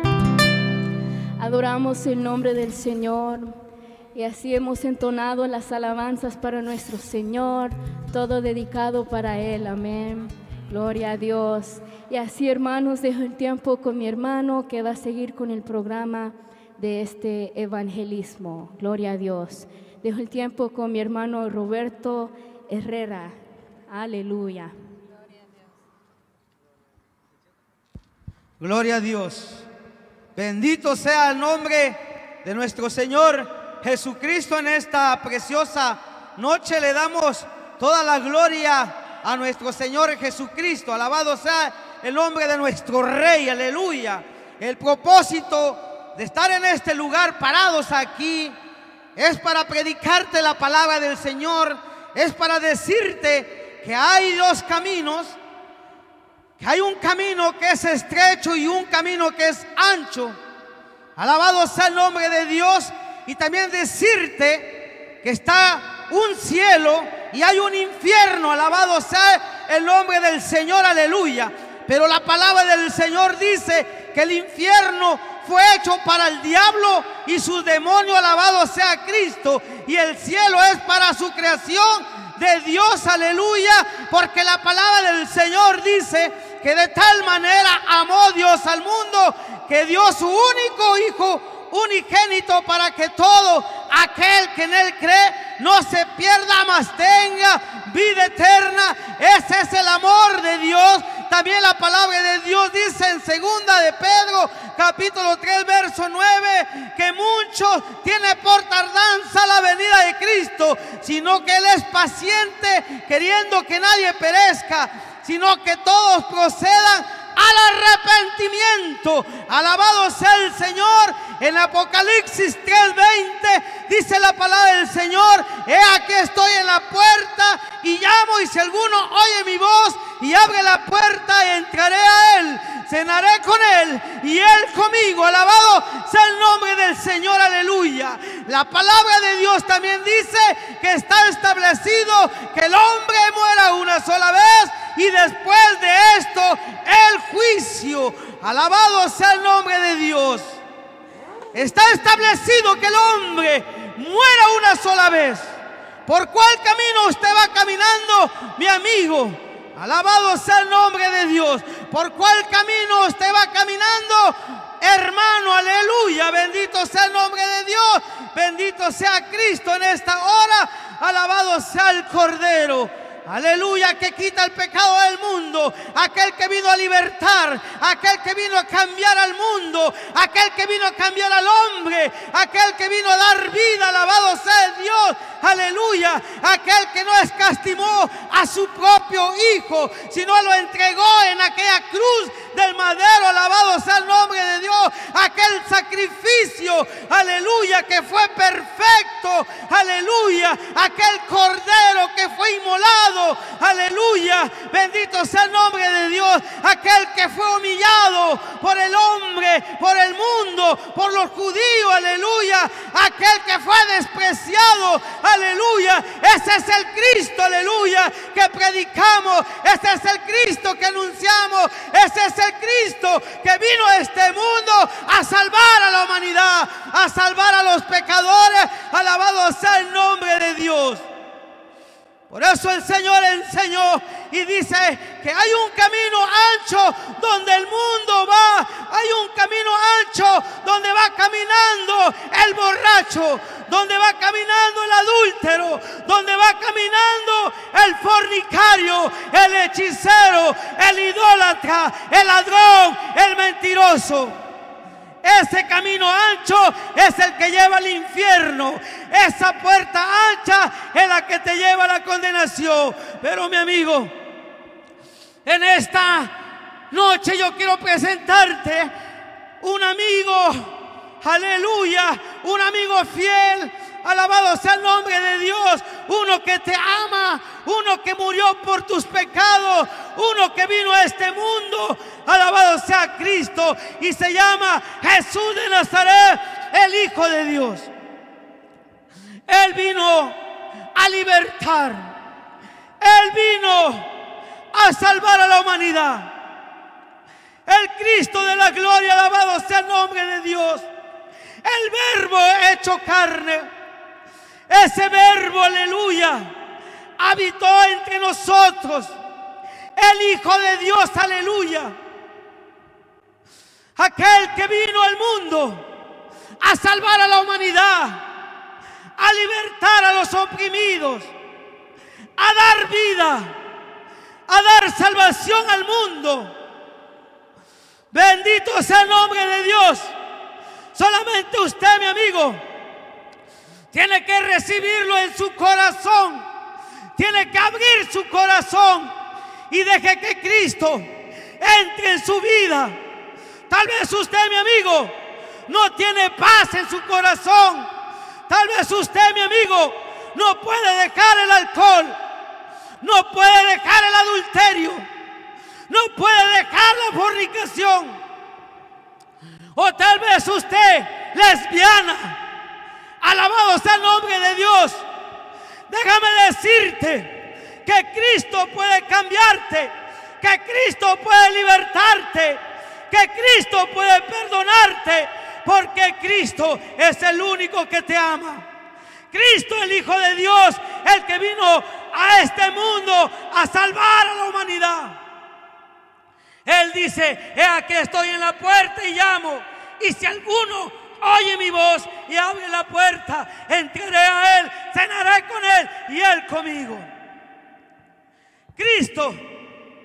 Adoramos el nombre del Señor. Y así hemos entonado las alabanzas para nuestro Señor, todo dedicado para Él. Amén. Gloria a Dios. Y así, hermanos, dejo el tiempo con mi hermano que va a seguir con el programa de este evangelismo. Gloria a Dios. Dejo el tiempo con mi hermano Roberto Herrera. Aleluya. Gloria a Dios. Bendito sea el nombre de nuestro Señor Jesucristo. En esta preciosa noche le damos toda la gloria a nuestro Señor Jesucristo. Alabado sea el nombre de nuestro Rey. Aleluya. El propósito de estar en este lugar parados aquí es para predicarte la palabra del Señor. Es para decirte que hay dos caminos, que hay un camino que es estrecho y un camino que es ancho. Alabado sea el nombre de Dios. Y también decirte que está un cielo y hay un infierno. Alabado sea el nombre del Señor. Aleluya. Pero la palabra del Señor dice que el infierno fue hecho para el diablo y sus demonios. Alabado sea Cristo. Y el cielo es para su creación de Dios. Aleluya. Porque la palabra del Señor dice que de tal manera amó Dios al mundo que dio su único Hijo unigénito para que todo aquel que en Él cree no se pierda, mas tenga vida eterna. Ese es el amor de Dios También la palabra de Dios dice en segunda de Pedro, capítulo tres, verso nueve, que muchos tienen por tardanza la venida de Cristo, sino que Él es paciente, queriendo que nadie perezca, sino que todos procedan al arrepentimiento. Alabado sea el Señor. En Apocalipsis tres veinte dice la palabra del Señor: he aquí estoy en la puerta y llamo, y si alguno oye mi voz y abre la puerta, entraré a él, cenaré con él y él conmigo. Alabado sea el nombre del Señor, aleluya. La palabra de Dios también dice que está establecido que el hombre muera una sola vez y después de esto el juicio. Alabado sea el nombre de Dios. Está establecido que el hombre muera una sola vez. ¿Por cuál camino usted va caminando, mi amigo? Alabado sea el nombre de Dios. ¿Por cuál camino usted va caminando, hermano? Aleluya. Bendito sea el nombre de Dios. Bendito sea Cristo en esta hora. Alabado sea el Cordero. Aleluya, que quita el pecado del mundo, aquel que vino a libertar, aquel que vino a cambiar al mundo, aquel que vino a cambiar al hombre, aquel que vino a dar vida. Alabado sea Dios, aleluya, aquel que no escatimó a su propio Hijo, sino lo entregó en aquella cruz del madero. Alabado sea el nombre de Dios, aquel sacrificio, aleluya, que fue perfecto, aleluya, aquel cordero que fue inmolado, aleluya, bendito sea el nombre de Dios, aquel que fue humillado por el hombre, por el mundo, por los judíos, aleluya, aquel que fue despreciado, aleluya. Ese es el Cristo, aleluya, que predicamos, ese es el Cristo que anunciamos, ese es el Cristo que vino a este mundo a salvar a la humanidad, a salvar a los pecadores. Alabado sea el nombre de Dios. Por eso el Señor enseñó y dice que hay un camino ancho donde el mundo va, hay un camino ancho donde va caminando el borracho, donde va caminando el adúltero, donde va caminando el fornicario, el hechicero, el idólatra, el ladrón, el mentiroso. Ese camino ancho es el que lleva al infierno. Esa puerta ancha es la que te lleva a la condenación. Pero mi amigo, en esta noche yo quiero presentarte un amigo, aleluya, un amigo fiel. Alabado sea el nombre de Dios. Uno que te ama, uno que murió por tus pecados, uno que vino a este mundo. Alabado sea Cristo, y se llama Jesús de Nazaret, el Hijo de Dios. Él vino a libertar, Él vino a salvar a la humanidad. El Cristo de la gloria, alabado sea el nombre de Dios. El Verbo hecho carne. Ese Verbo, aleluya, habitó entre nosotros. El Hijo de Dios, aleluya. Aquel que vino al mundo a salvar a la humanidad, a libertar a los oprimidos, a dar vida, a dar salvación al mundo. Bendito sea el nombre de Dios. Solamente usted, mi amigo, tiene que recibirlo en su corazón. Tiene que abrir su corazón y deje que Cristo entre en su vida. Tal vez usted, mi amigo, no tiene paz en su corazón. Tal vez usted, mi amigo, no puede dejar el alcohol, no puede dejar el adulterio, no puede dejar la fornicación. O tal vez usted, lesbiana. Alabado sea el nombre de Dios. Déjame decirte que Cristo puede cambiarte, que Cristo puede libertarte, que Cristo puede perdonarte, porque Cristo es el único que te ama. Cristo, el Hijo de Dios, el que vino a este mundo a salvar a la humanidad. Él dice: he aquí estoy en la puerta y llamo, y si alguno oye mi voz y abre la puerta, entraré a él, cenaré con él y él conmigo. Cristo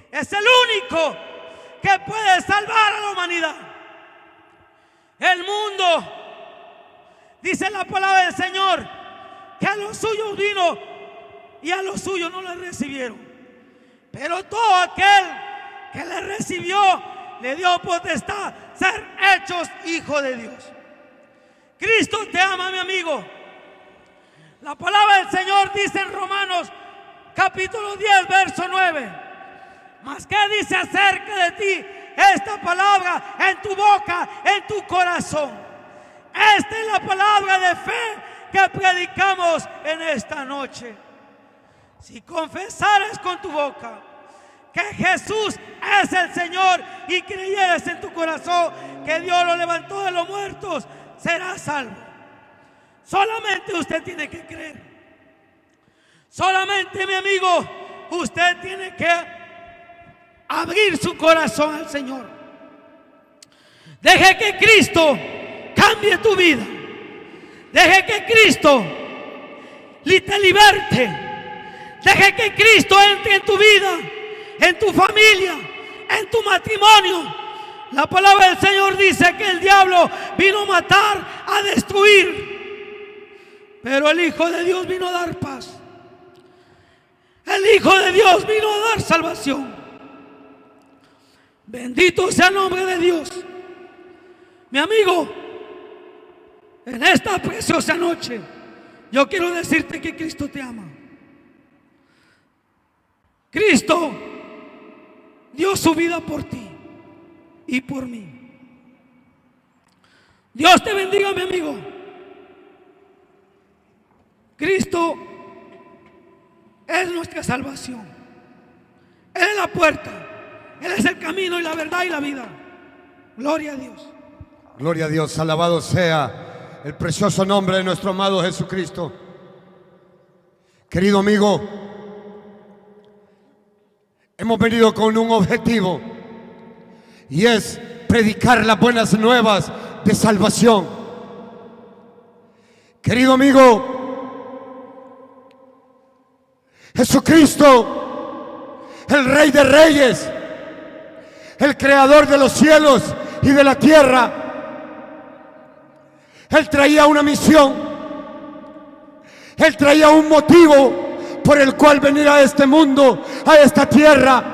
Es el único que puede salvar a la humanidad. El mundo, dice la palabra del Señor, que a los suyos vino y a los suyos no le recibieron. Pero todo aquel que le recibió, le dio potestad ser hechos hijos de Dios. Cristo te ama, mi amigo. La palabra del Señor dice en Romanos capítulo diez, verso nueve. Mas ¿qué dice acerca de ti esta palabra en tu boca, en tu corazón? Esta es la palabra de fe que predicamos en esta noche. Si confesares con tu boca que Jesús es el Señor y creyeres en tu corazón que Dios lo levantó de los muertos, serás salvo. Solamente usted tiene que creer. Solamente, mi amigo, usted tiene que abrir su corazón al Señor. Deje que Cristo cambie tu vida. Deje que Cristo te liberte. Deje que Cristo entre en tu vida, en tu familia, en tu matrimonio. La palabra del Señor dice que el diablo vino a matar, a destruir, pero el Hijo de Dios vino a dar paz. El Hijo de Dios vino a dar salvación. Bendito sea el nombre de Dios. Mi amigo, en esta preciosa noche yo quiero decirte que Cristo te ama. Cristo dio su vida por ti y por mí. Dios te bendiga, mi amigo. Cristo es nuestra salvación. Él es la puerta. Él es el camino y la verdad y la vida. Gloria a Dios. Gloria a Dios, alabado sea el precioso nombre de nuestro amado Jesucristo. Querido amigo, hemos venido con un objetivo y es predicar las buenas nuevas de salvación. Querido amigo, Jesucristo, el Rey de Reyes, el Creador de los cielos y de la tierra, Él traía una misión, Él traía un motivo por el cual venir a este mundo, a esta tierra.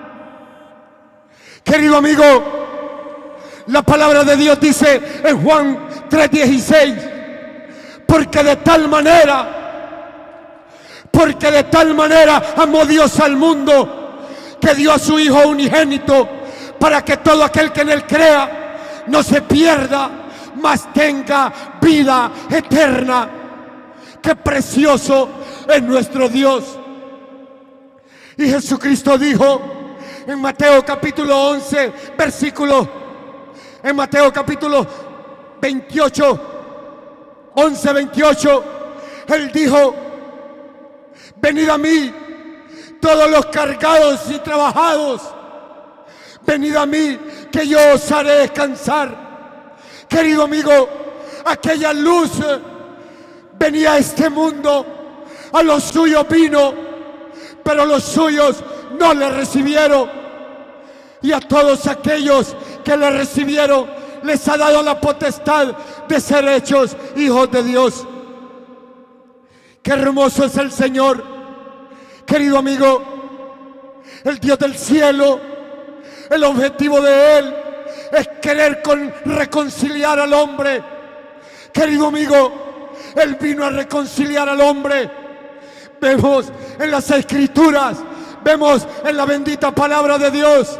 Querido amigo, la palabra de Dios dice en Juan tres dieciséis, porque de tal manera, porque de tal manera amó Dios al mundo, que dio a su Hijo unigénito, para que todo aquel que en Él crea no se pierda, mas tenga vida eterna. Qué precioso es nuestro Dios. Y Jesucristo dijo en Mateo capítulo once, versículo, en Mateo capítulo veintiocho, once, veintiocho, Él dijo: venid a mí, todos los cargados y trabajados, venid a mí, que yo os haré descansar. Querido amigo, aquella luz venía a este mundo, a los suyos vino, pero los suyos no le recibieron. Y a todos aquellos que le recibieron, les ha dado la potestad de ser hechos hijos de Dios. Qué hermoso es el Señor, querido amigo, el Dios del cielo. El objetivo de Él es querer con, reconciliar al hombre. Querido amigo, Él vino a reconciliar al hombre. Vemos en las Escrituras, vemos en la bendita palabra de Dios,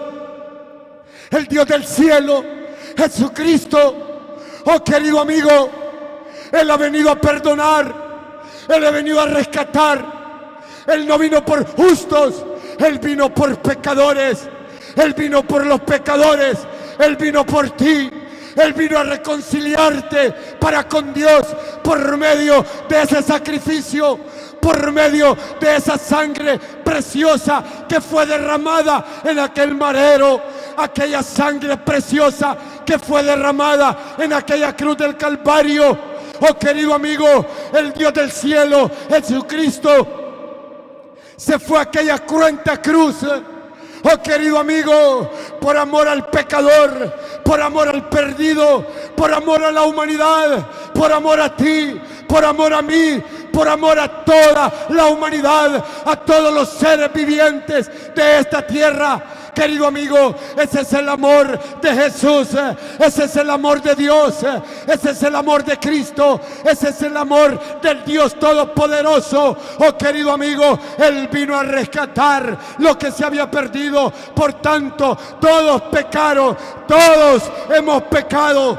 el Dios del cielo, Jesucristo. Oh, querido amigo, Él ha venido a perdonar, Él ha venido a rescatar. Él no vino por justos, Él vino por pecadores. Él vino por los pecadores, Él vino por ti. Él vino a reconciliarte para con Dios por medio de ese sacrificio, por medio de esa sangre preciosa que fue derramada en aquel madero, aquella sangre preciosa que fue derramada en aquella cruz del Calvario. Oh, querido amigo, el Dios del cielo, Jesucristo, se fue a aquella cruenta cruz. oh querido amigo, por amor al pecador, por amor al perdido, por amor a la humanidad, por amor a ti, por amor a mí, por amor a toda la humanidad, a todos los seres vivientes de esta tierra. Querido amigo, ese es el amor de Jesús, ese es el amor de Dios, ese es el amor de Cristo, ese es el amor del Dios Todopoderoso. Oh querido amigo, Él vino a rescatar lo que se había perdido. Por tanto, todos pecaron, todos hemos pecado,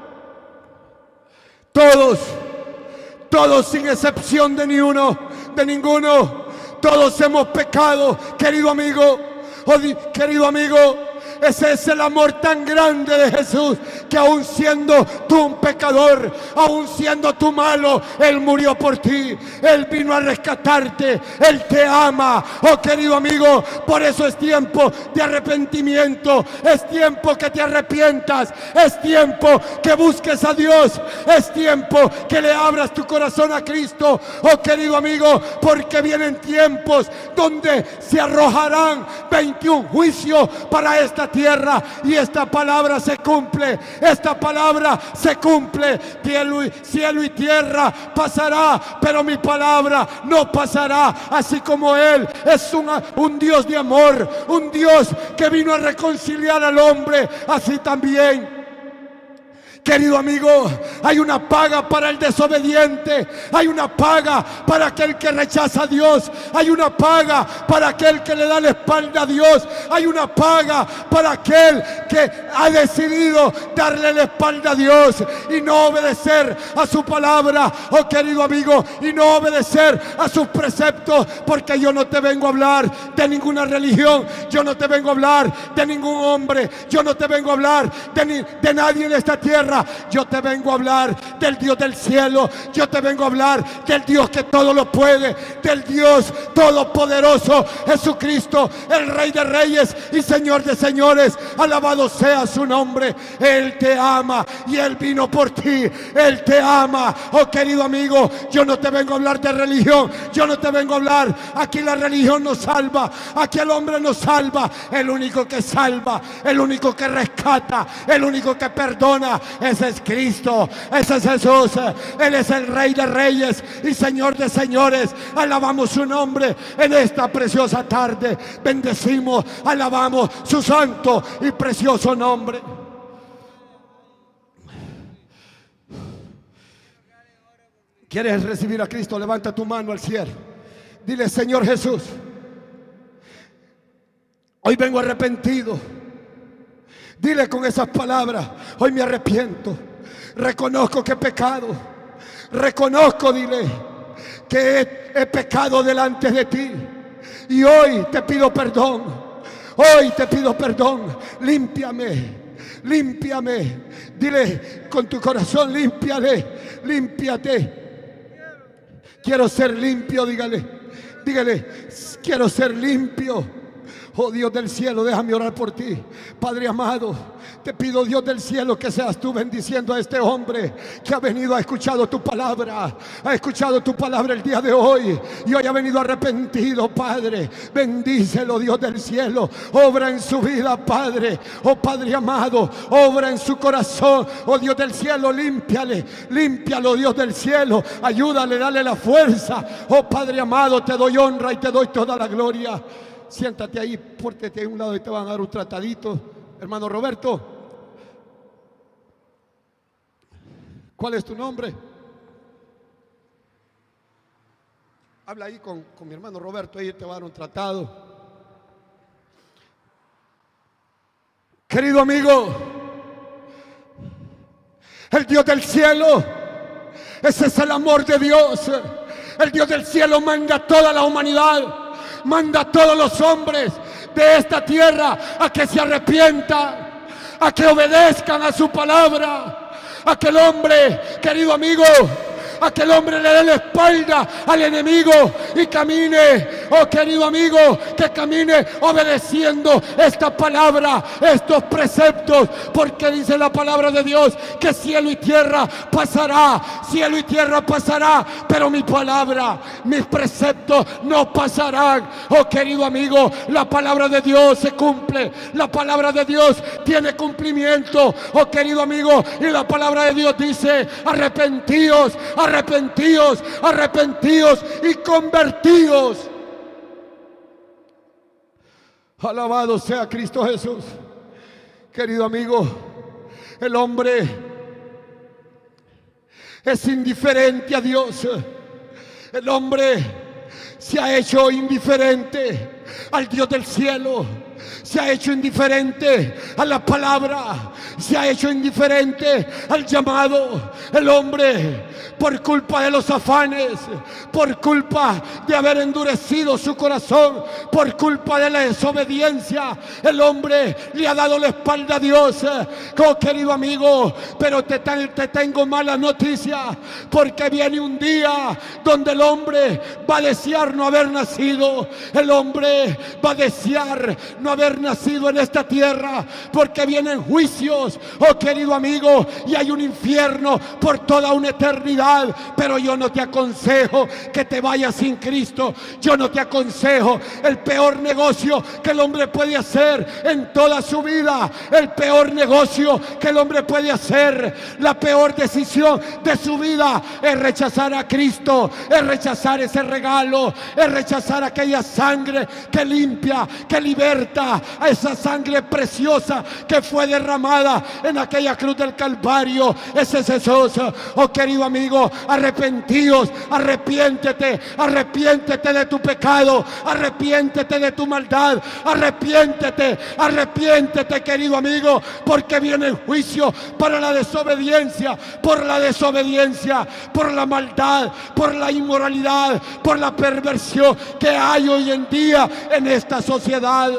todos, todos sin excepción de ni uno, de ninguno, todos hemos pecado, querido amigo. Oh, querido amigo, ese es el amor tan grande de Jesús, que aún siendo tú un pecador, aún siendo tú malo, Él murió por ti, Él vino a rescatarte, Él te ama. Oh querido amigo, por eso es tiempo de arrepentimiento, es tiempo que te arrepientas, es tiempo que busques a Dios, es tiempo que le abras tu corazón a Cristo. Oh querido amigo, porque vienen tiempos donde se arrojarán veintiún juicios para esta tierra, y esta palabra se cumple, esta palabra se cumple. Cielo y, cielo y tierra pasará, pero mi palabra no pasará. Así como Él es un, un Dios de amor, un Dios que vino a reconciliar al hombre, así también, querido amigo, hay una paga para el desobediente, hay una paga para aquel que rechaza a Dios, hay una paga para aquel que le da la espalda a Dios, hay una paga para aquel que ha decidido darle la espalda a Dios y no obedecer a su palabra. Oh querido amigo, y no obedecer a sus preceptos, porque yo no te vengo a hablar de ninguna religión, yo no te vengo a hablar de ningún hombre, yo no te vengo a hablar de, ni, de nadie en esta tierra. Yo te vengo a hablar del Dios del cielo, yo te vengo a hablar del Dios que todo lo puede, del Dios todopoderoso, Jesucristo, el Rey de Reyes y Señor de Señores. Alabado sea su nombre. Él te ama y Él vino por ti, Él te ama. Oh querido amigo, yo no te vengo a hablar de religión, yo no te vengo a hablar, aquí la religión no salva, aquí el hombre no salva. El único que salva, el único que rescata, el único que perdona, ese es Cristo, ese es Jesús. Él es el Rey de Reyes y Señor de Señores. Alabamos su nombre en esta preciosa tarde. Bendecimos, alabamos su santo y precioso nombre. ¿Quieres recibir a Cristo? Levanta tu mano al cielo. Dile: Señor Jesús, hoy vengo arrepentido. Dile con esas palabras: hoy me arrepiento, reconozco que he pecado, reconozco, dile, que he, he pecado delante de ti, y hoy te pido perdón, hoy te pido perdón. Límpiame, límpiame. Dile con tu corazón: límpiale, límpiate. Quiero ser limpio, dígale, dígale: quiero ser limpio. Oh Dios del cielo, déjame orar por ti. Padre amado, te pido, Dios del cielo, que seas tú bendiciendo a este hombre que ha venido, ha escuchado tu palabra, ha escuchado tu palabra el día de hoy, y hoy ha venido arrepentido. Padre, bendícelo, Dios del cielo, obra en su vida, Padre. Oh Padre amado, obra en su corazón. Oh Dios del cielo, límpiale, límpialo, Dios del cielo, ayúdale, dale la fuerza. Oh Padre amado, te doy honra y te doy toda la gloria. Siéntate ahí, pórtate a un lado y te van a dar un tratadito. Hermano Roberto, ¿cuál es tu nombre? Habla ahí con, con mi hermano Roberto, ahí te va a dar un tratado. Querido amigo, el Dios del cielo, ese es el amor de Dios. El Dios del cielo manda a toda la humanidad, manda a todos los hombres de esta tierra a que se arrepientan, a que obedezcan a su palabra, a que el hombre, querido amigo, a que el hombre le dé la espalda al enemigo y camine oh querido amigo, que camine obedeciendo esta palabra, estos preceptos, porque dice la palabra de Dios que cielo y tierra pasará, cielo y tierra pasará, pero mi palabra, mis preceptos no pasarán. Oh querido amigo, la palabra de Dios se cumple, la palabra de Dios tiene cumplimiento, oh querido amigo, y la palabra de Dios dice: arrepentíos, arrepentíos, arrepentíos y convertíos. Alabado sea Cristo Jesús. Querido amigo, el hombre es indiferente a Dios. El hombre se ha hecho indiferente al Dios del cielo. Se ha hecho indiferente a la palabra, se ha hecho indiferente al llamado. El hombre, por culpa de los afanes, por culpa de haber endurecido su corazón, por culpa de la desobediencia, el hombre le ha dado la espalda a Dios. Oh querido amigo, pero te, te tengo malas noticias, porque viene un día donde el hombre va a desear no haber nacido. El hombre va a desear no haber nacido en esta tierra, porque vienen juicios, oh querido amigo, y hay un infierno por toda una eternidad. Pero yo no te aconsejo que te vayas sin Cristo. Yo no te aconsejo. El peor negocio que el hombre puede hacer en toda su vida, el peor negocio que el hombre puede hacer, la peor decisión de su vida, es rechazar a Cristo, es rechazar ese regalo, es rechazar aquella sangre que limpia, que liberta, a esa sangre preciosa que fue derramada en aquella cruz del Calvario. Ese es Jesús. Oh querido amigo, arrepentíos, arrepiéntete, arrepiéntete de tu pecado, arrepiéntete de tu maldad, arrepiéntete, arrepiéntete querido amigo, porque viene el juicio para la desobediencia, por la desobediencia, por la maldad, por la inmoralidad, por la perversión que hay hoy en día en esta sociedad.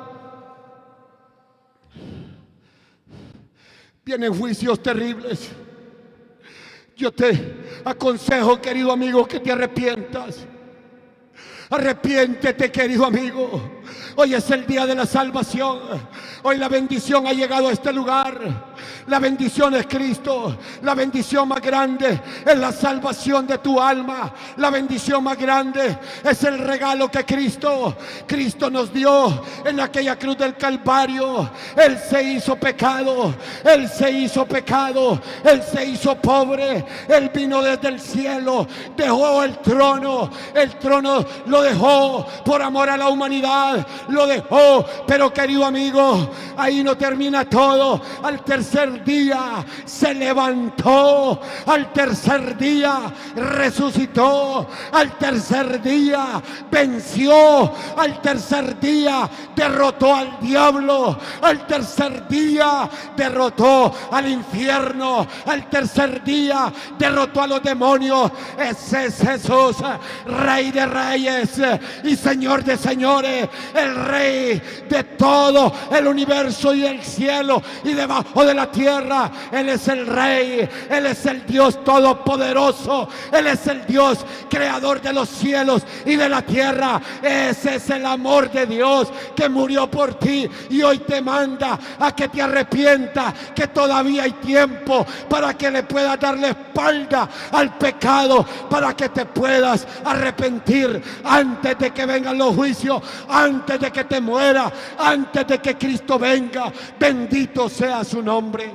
Vienen juicios terribles. Yo te aconsejo, querido amigo, que te arrepientas. Arrepiéntete, querido amigo. Hoy es el día de la salvación. Hoy la bendición ha llegado a este lugar. La bendición es Cristo. La bendición más grande es la salvación de tu alma. La bendición más grande es el regalo que Cristo, Cristo nos dio en aquella cruz del Calvario. Él se hizo pecado. Él se hizo pecado. Él se hizo pobre. Él vino desde el cielo. Dejó el trono. El trono lo dejó por amor a la humanidad. Lo dejó. Pero querido amigo, ahí no termina todo. Al tercer día se levantó. Al tercer día resucitó. Al tercer día venció. Al tercer día derrotó al diablo. Al tercer día derrotó al infierno. Al tercer día derrotó a los demonios. Ese es Jesús, Rey de reyes y Señor de señores, el Rey de todo el universo y el cielo y debajo de la tierra. Él es el Rey, Él es el Dios todopoderoso, Él es el Dios creador de los cielos y de la tierra. Ese es el amor de Dios que murió por ti y hoy te manda a que te arrepientas, que todavía hay tiempo para que le puedas dar la espalda al pecado, para que te puedas arrepentir antes de que vengan los juicios, antes de que te muera, antes de que Cristo venga. Bendito sea su nombre.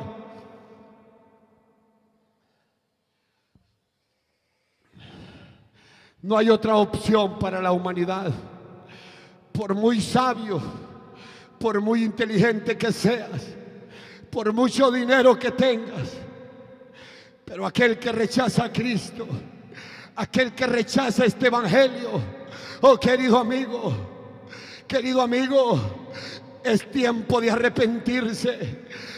No hay otra opción para la humanidad. Por muy sabio, por muy inteligente que seas, por mucho dinero que tengas, pero aquel que rechaza a Cristo, aquel que rechaza este evangelio, oh querido amigo, querido amigo, es tiempo de arrepentirse.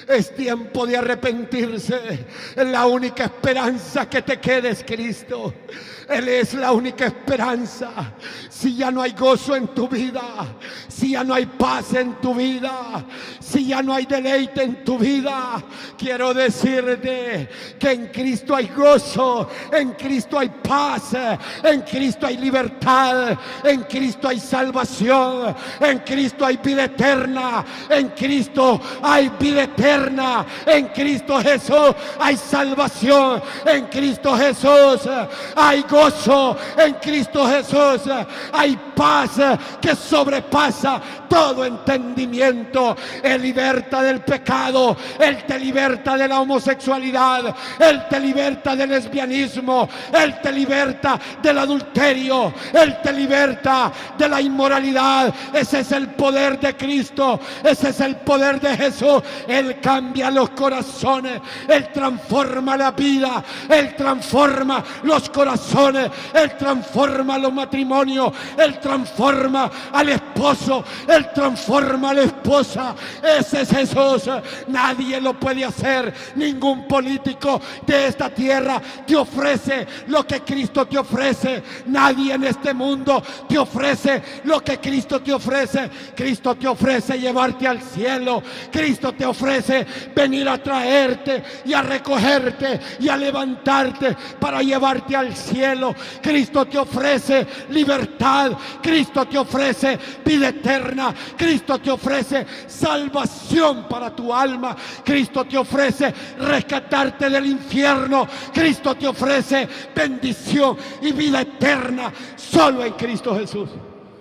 Es tiempo de arrepentirse. La única esperanza que te queda es Cristo. Él es la única esperanza. Si ya no hay gozo en tu vida, si ya no hay paz en tu vida, si ya no hay deleite en tu vida, quiero decirte que en Cristo hay gozo, en Cristo hay paz, en Cristo hay libertad, en Cristo hay salvación, en Cristo hay vida eterna, en Cristo hay vida eterna, en Cristo Jesús hay salvación, en Cristo Jesús hay gozo. Gozo, en Cristo Jesús hay paz que sobrepasa todo entendimiento. Él liberta del pecado, Él te liberta de la homosexualidad, Él te liberta del lesbianismo, Él te liberta del adulterio, Él te liberta de la inmoralidad. Ese es el poder de Cristo, ese es el poder de Jesús. Él cambia los corazones, Él transforma la vida, Él transforma los corazones, Él transforma los matrimonios, Él transforma al esposo, Él transforma a la esposa. Ese es Jesús. Nadie lo puede hacer. Ningún político de esta tierra te ofrece lo que Cristo te ofrece. Nadie en este mundo te ofrece lo que Cristo te ofrece. Cristo te ofrece llevarte al cielo. Cristo te ofrece venir a traerte y a recogerte y a levantarte para llevarte al cielo. Cristo te ofrece libertad. Cristo te ofrece vida eterna. Cristo te ofrece salvación para tu alma. Cristo te ofrece rescatarte del infierno. Cristo te ofrece bendición y vida eterna solo en Cristo Jesús.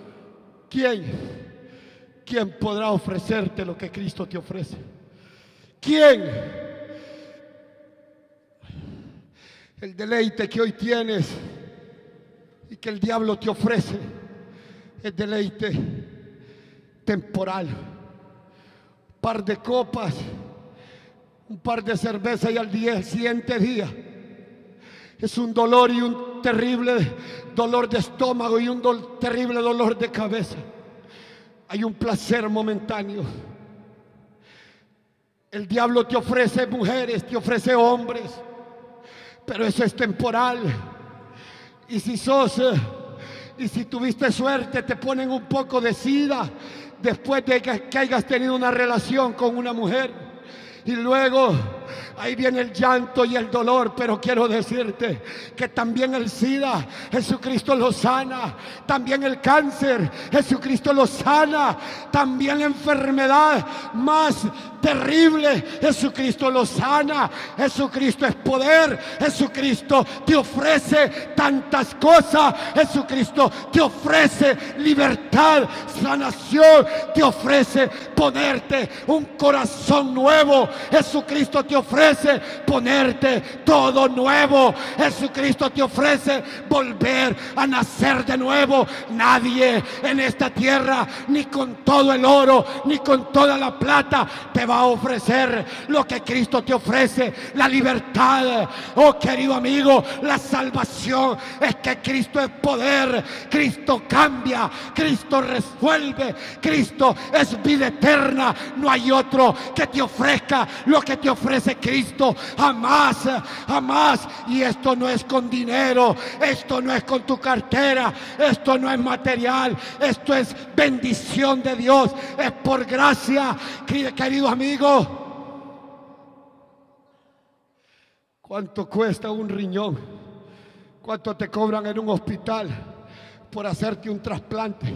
¿Quién? ¿Quién podrá ofrecerte lo que Cristo te ofrece? ¿Quién? El deleite que hoy tienes y que el diablo te ofrece es deleite temporal. Un par de copas, un par de cerveza y al día, siguiente día es un dolor y un terrible dolor de estómago y un do- terrible dolor de cabeza. Hay un placer momentáneo. El diablo te ofrece mujeres, te ofrece hombres, pero eso es temporal. Y si sos eh, y si tuviste suerte, te ponen un poco de sida después de que, que hayas tenido una relación con una mujer. Y luego ahí viene el llanto y el dolor. Pero quiero decirte que también el SIDA, Jesucristo lo sana. También el cáncer, Jesucristo lo sana. También la enfermedad más terrible, Jesucristo lo sana. Jesucristo es poder. Jesucristo te ofrece tantas cosas. Jesucristo te ofrece libertad, sanación. Te ofrece ponerte un corazón nuevo. Jesucristo te ofrece ponerte todo nuevo. Jesucristo te ofrece volver a nacer de nuevo. Nadie en esta tierra, ni con todo el oro, ni con toda la plata, te va a ofrecer lo que Cristo te ofrece. La libertad, oh querido amigo, la salvación. Es que Cristo es poder. Cristo cambia, Cristo resuelve, Cristo es vida eterna. No hay otro que te ofrezca lo que te ofrece Cristo. Jamás, jamás. Y esto no es con dinero, esto no es con tu cartera, esto no es material, esto es bendición de Dios, es por gracia. Querido amigo, ¿cuánto cuesta un riñón? ¿Cuánto te cobran en un hospital por hacerte un trasplante?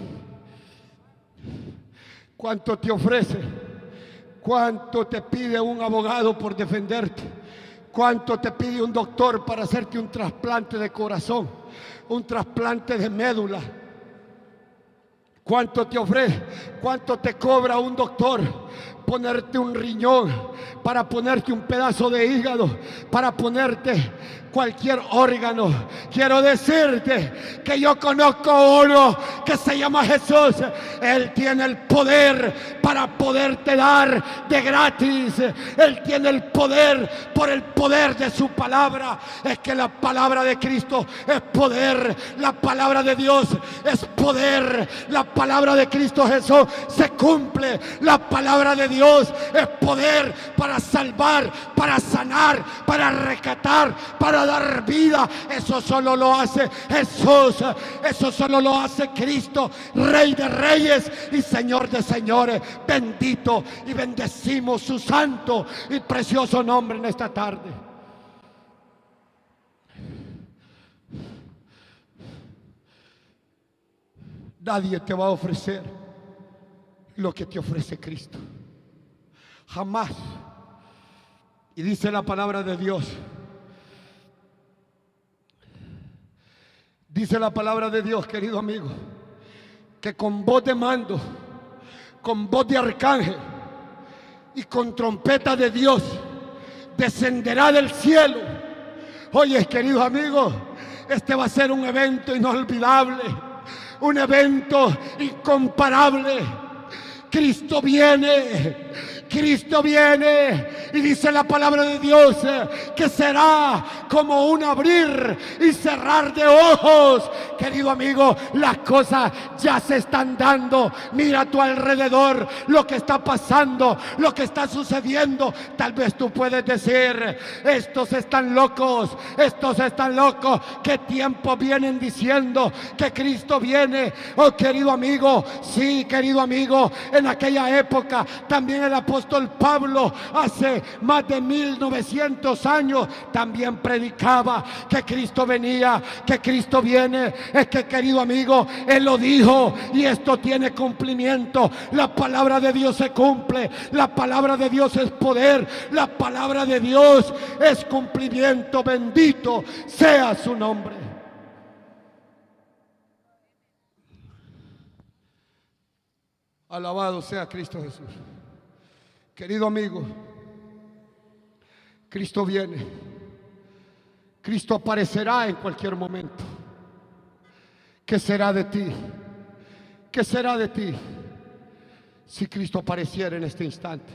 ¿Cuánto te ofrece? ¿Cuánto te pide un abogado por defenderte? ¿Cuánto te pide un doctor para hacerte un trasplante de corazón? Un trasplante de médula. ¿Cuánto te ofrece? ¿Cuánto te cobra un doctor ponerte un riñón, para ponerte un pedazo de hígado, para ponerte cualquier órgano? Quiero decirte que yo conozco uno que se llama Jesús. Él tiene el poder para poderte dar de gratis. Él tiene el poder por el poder de su palabra. Es que la palabra de Cristo es poder. La palabra de Dios es poder. La palabra de Cristo Jesús se cumple. La palabra palabra de Dios es poder para salvar, para sanar, para rescatar, para dar vida. Eso solo lo hace Jesús. Eso solo lo hace Cristo, Rey de reyes y Señor de señores. Bendito y bendecimos su santo y precioso nombre en esta tarde. Nadie te va a ofrecer lo que te ofrece Cristo. Jamás. Y dice la palabra de Dios. Dice la palabra de Dios, querido amigo, que con voz de mando, con voz de arcángel y con trompeta de Dios descenderá del cielo. Oye, querido amigo, este va a ser un evento inolvidable, un evento incomparable. Cristo viene, Cristo viene, y dice la palabra de Dios que será como un abrir y cerrar de ojos. Querido amigo, las cosas ya se están dando. Mira a tu alrededor lo que está pasando, lo que está sucediendo. Tal vez tú puedes decir: estos están locos, estos están locos. ¿Qué tiempo vienen diciendo que Cristo viene? Oh, querido amigo, sí, querido amigo, en aquella época también el apóstol Pablo, hace más de mil novecientos años, también predicaba que Cristo venía, que Cristo viene. Es que, querido amigo, él lo dijo y esto tiene cumplimiento. La palabra de Dios se cumple, la palabra de Dios es poder, la palabra de Dios es cumplimiento. Bendito sea su nombre. Alabado sea Cristo Jesús. Querido amigo, Cristo viene. Cristo aparecerá en cualquier momento. ¿Qué será de ti? ¿Qué será de ti si Cristo apareciera en este instante?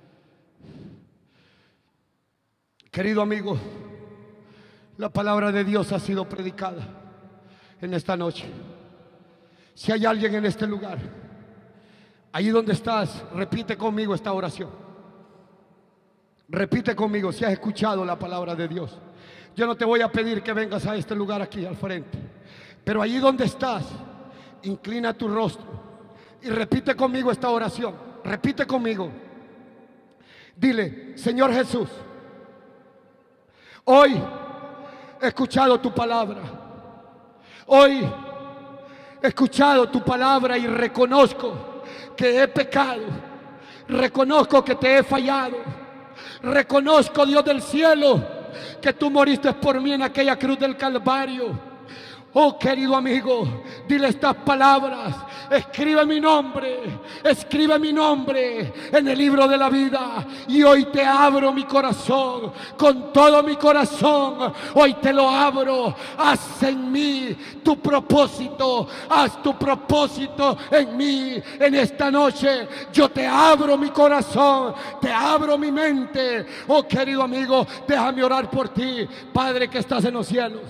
Querido amigo, la palabra de Dios ha sido predicada en esta noche. Si hay alguien en este lugar, ahí donde estás, repite conmigo esta oración. Repite conmigo si has escuchado la palabra de Dios. Yo no te voy a pedir que vengas a este lugar aquí al frente, pero allí donde estás, inclina tu rostro y repite conmigo esta oración. Repite conmigo. Dile: Señor Jesús, hoy he escuchado tu palabra. Hoy he escuchado tu palabra y reconozco que he pecado. Reconozco que te he fallado. Reconozco, Dios del cielo, que tú moriste por mí en aquella cruz del Calvario. Oh, querido amigo, dile estas palabras. Escribe mi nombre, escribe mi nombre en el libro de la vida. Y hoy te abro mi corazón, con todo mi corazón. Hoy te lo abro. Haz en mí tu propósito, haz tu propósito en mí. En esta noche yo te abro mi corazón, te abro mi mente. Oh, querido amigo, déjame orar por ti. Padre que estás en los cielos,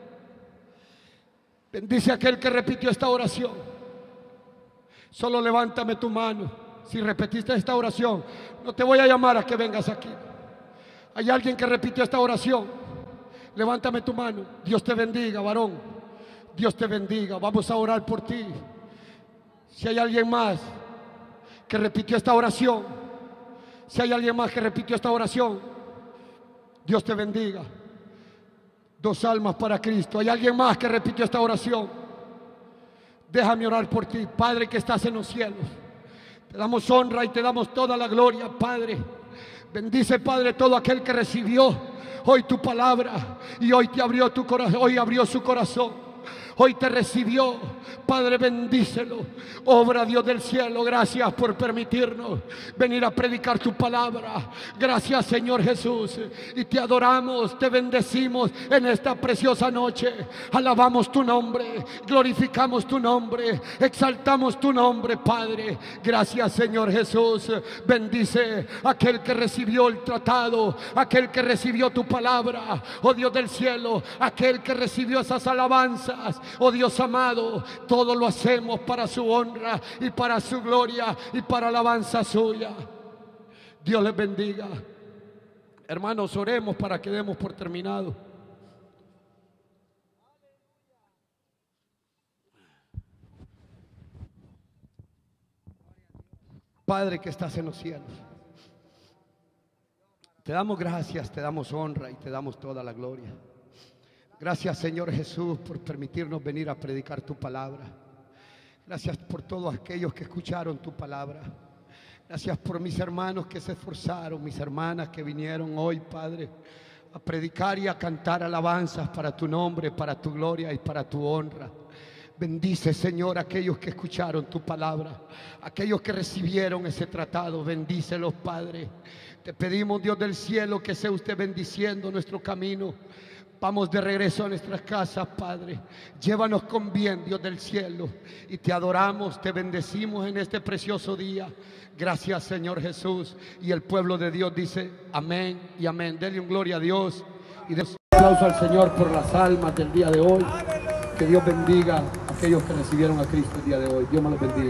bendice a aquel que repitió esta oración. Solo levántame tu mano si repetiste esta oración. No te voy a llamar a que vengas aquí. ¿Hay alguien que repitió esta oración? Levántame tu mano. Dios te bendiga, varón. Dios te bendiga. Vamos a orar por ti. Si hay alguien más que repitió esta oración, si hay alguien más que repitió esta oración, Dios te bendiga. Dos almas para Cristo. ¿Hay alguien más que repitió esta oración? Déjame orar por ti. Padre que estás en los cielos, te damos honra y te damos toda la gloria, Padre. Bendice, Padre, todo aquel que recibió hoy tu palabra y hoy te abrió tu corazón, hoy abrió su corazón. Hoy te recibió, Padre, bendícelo. Obra, Dios del cielo, gracias por permitirnos venir a predicar tu palabra. Gracias, Señor Jesús, y te adoramos, te bendecimos en esta preciosa noche. Alabamos tu nombre, glorificamos tu nombre, exaltamos tu nombre, Padre. Gracias, Señor Jesús. Bendice a aquel que recibió el tratado, aquel que recibió tu palabra, oh Dios del cielo, aquel que recibió esas alabanzas. Oh Dios amado, todo lo hacemos para su honra y para su gloria y para alabanza suya. Dios les bendiga. Hermanos, oremos para que demos por terminado. Padre que estás en los cielos, te damos gracias, te damos honra y te damos toda la gloria. Gracias, Señor Jesús, por permitirnos venir a predicar tu palabra. Gracias por todos aquellos que escucharon tu palabra. Gracias por mis hermanos que se esforzaron, mis hermanas que vinieron hoy, Padre, a predicar y a cantar alabanzas para tu nombre, para tu gloria y para tu honra. Bendice, Señor, a aquellos que escucharon tu palabra, aquellos que recibieron ese tratado. Bendícelos, Padre. Te pedimos, Dios del cielo, que sea usted bendiciendo nuestro camino. Vamos de regreso a nuestras casas, Padre. Llévanos con bien, Dios del cielo. Y te adoramos, te bendecimos en este precioso día. Gracias, Señor Jesús. Y el pueblo de Dios dice amén y amén. Denle un gloria a Dios. Y den un aplauso al Señor por las almas del día de hoy. Que Dios bendiga a aquellos que recibieron a Cristo el día de hoy. Dios me los bendiga.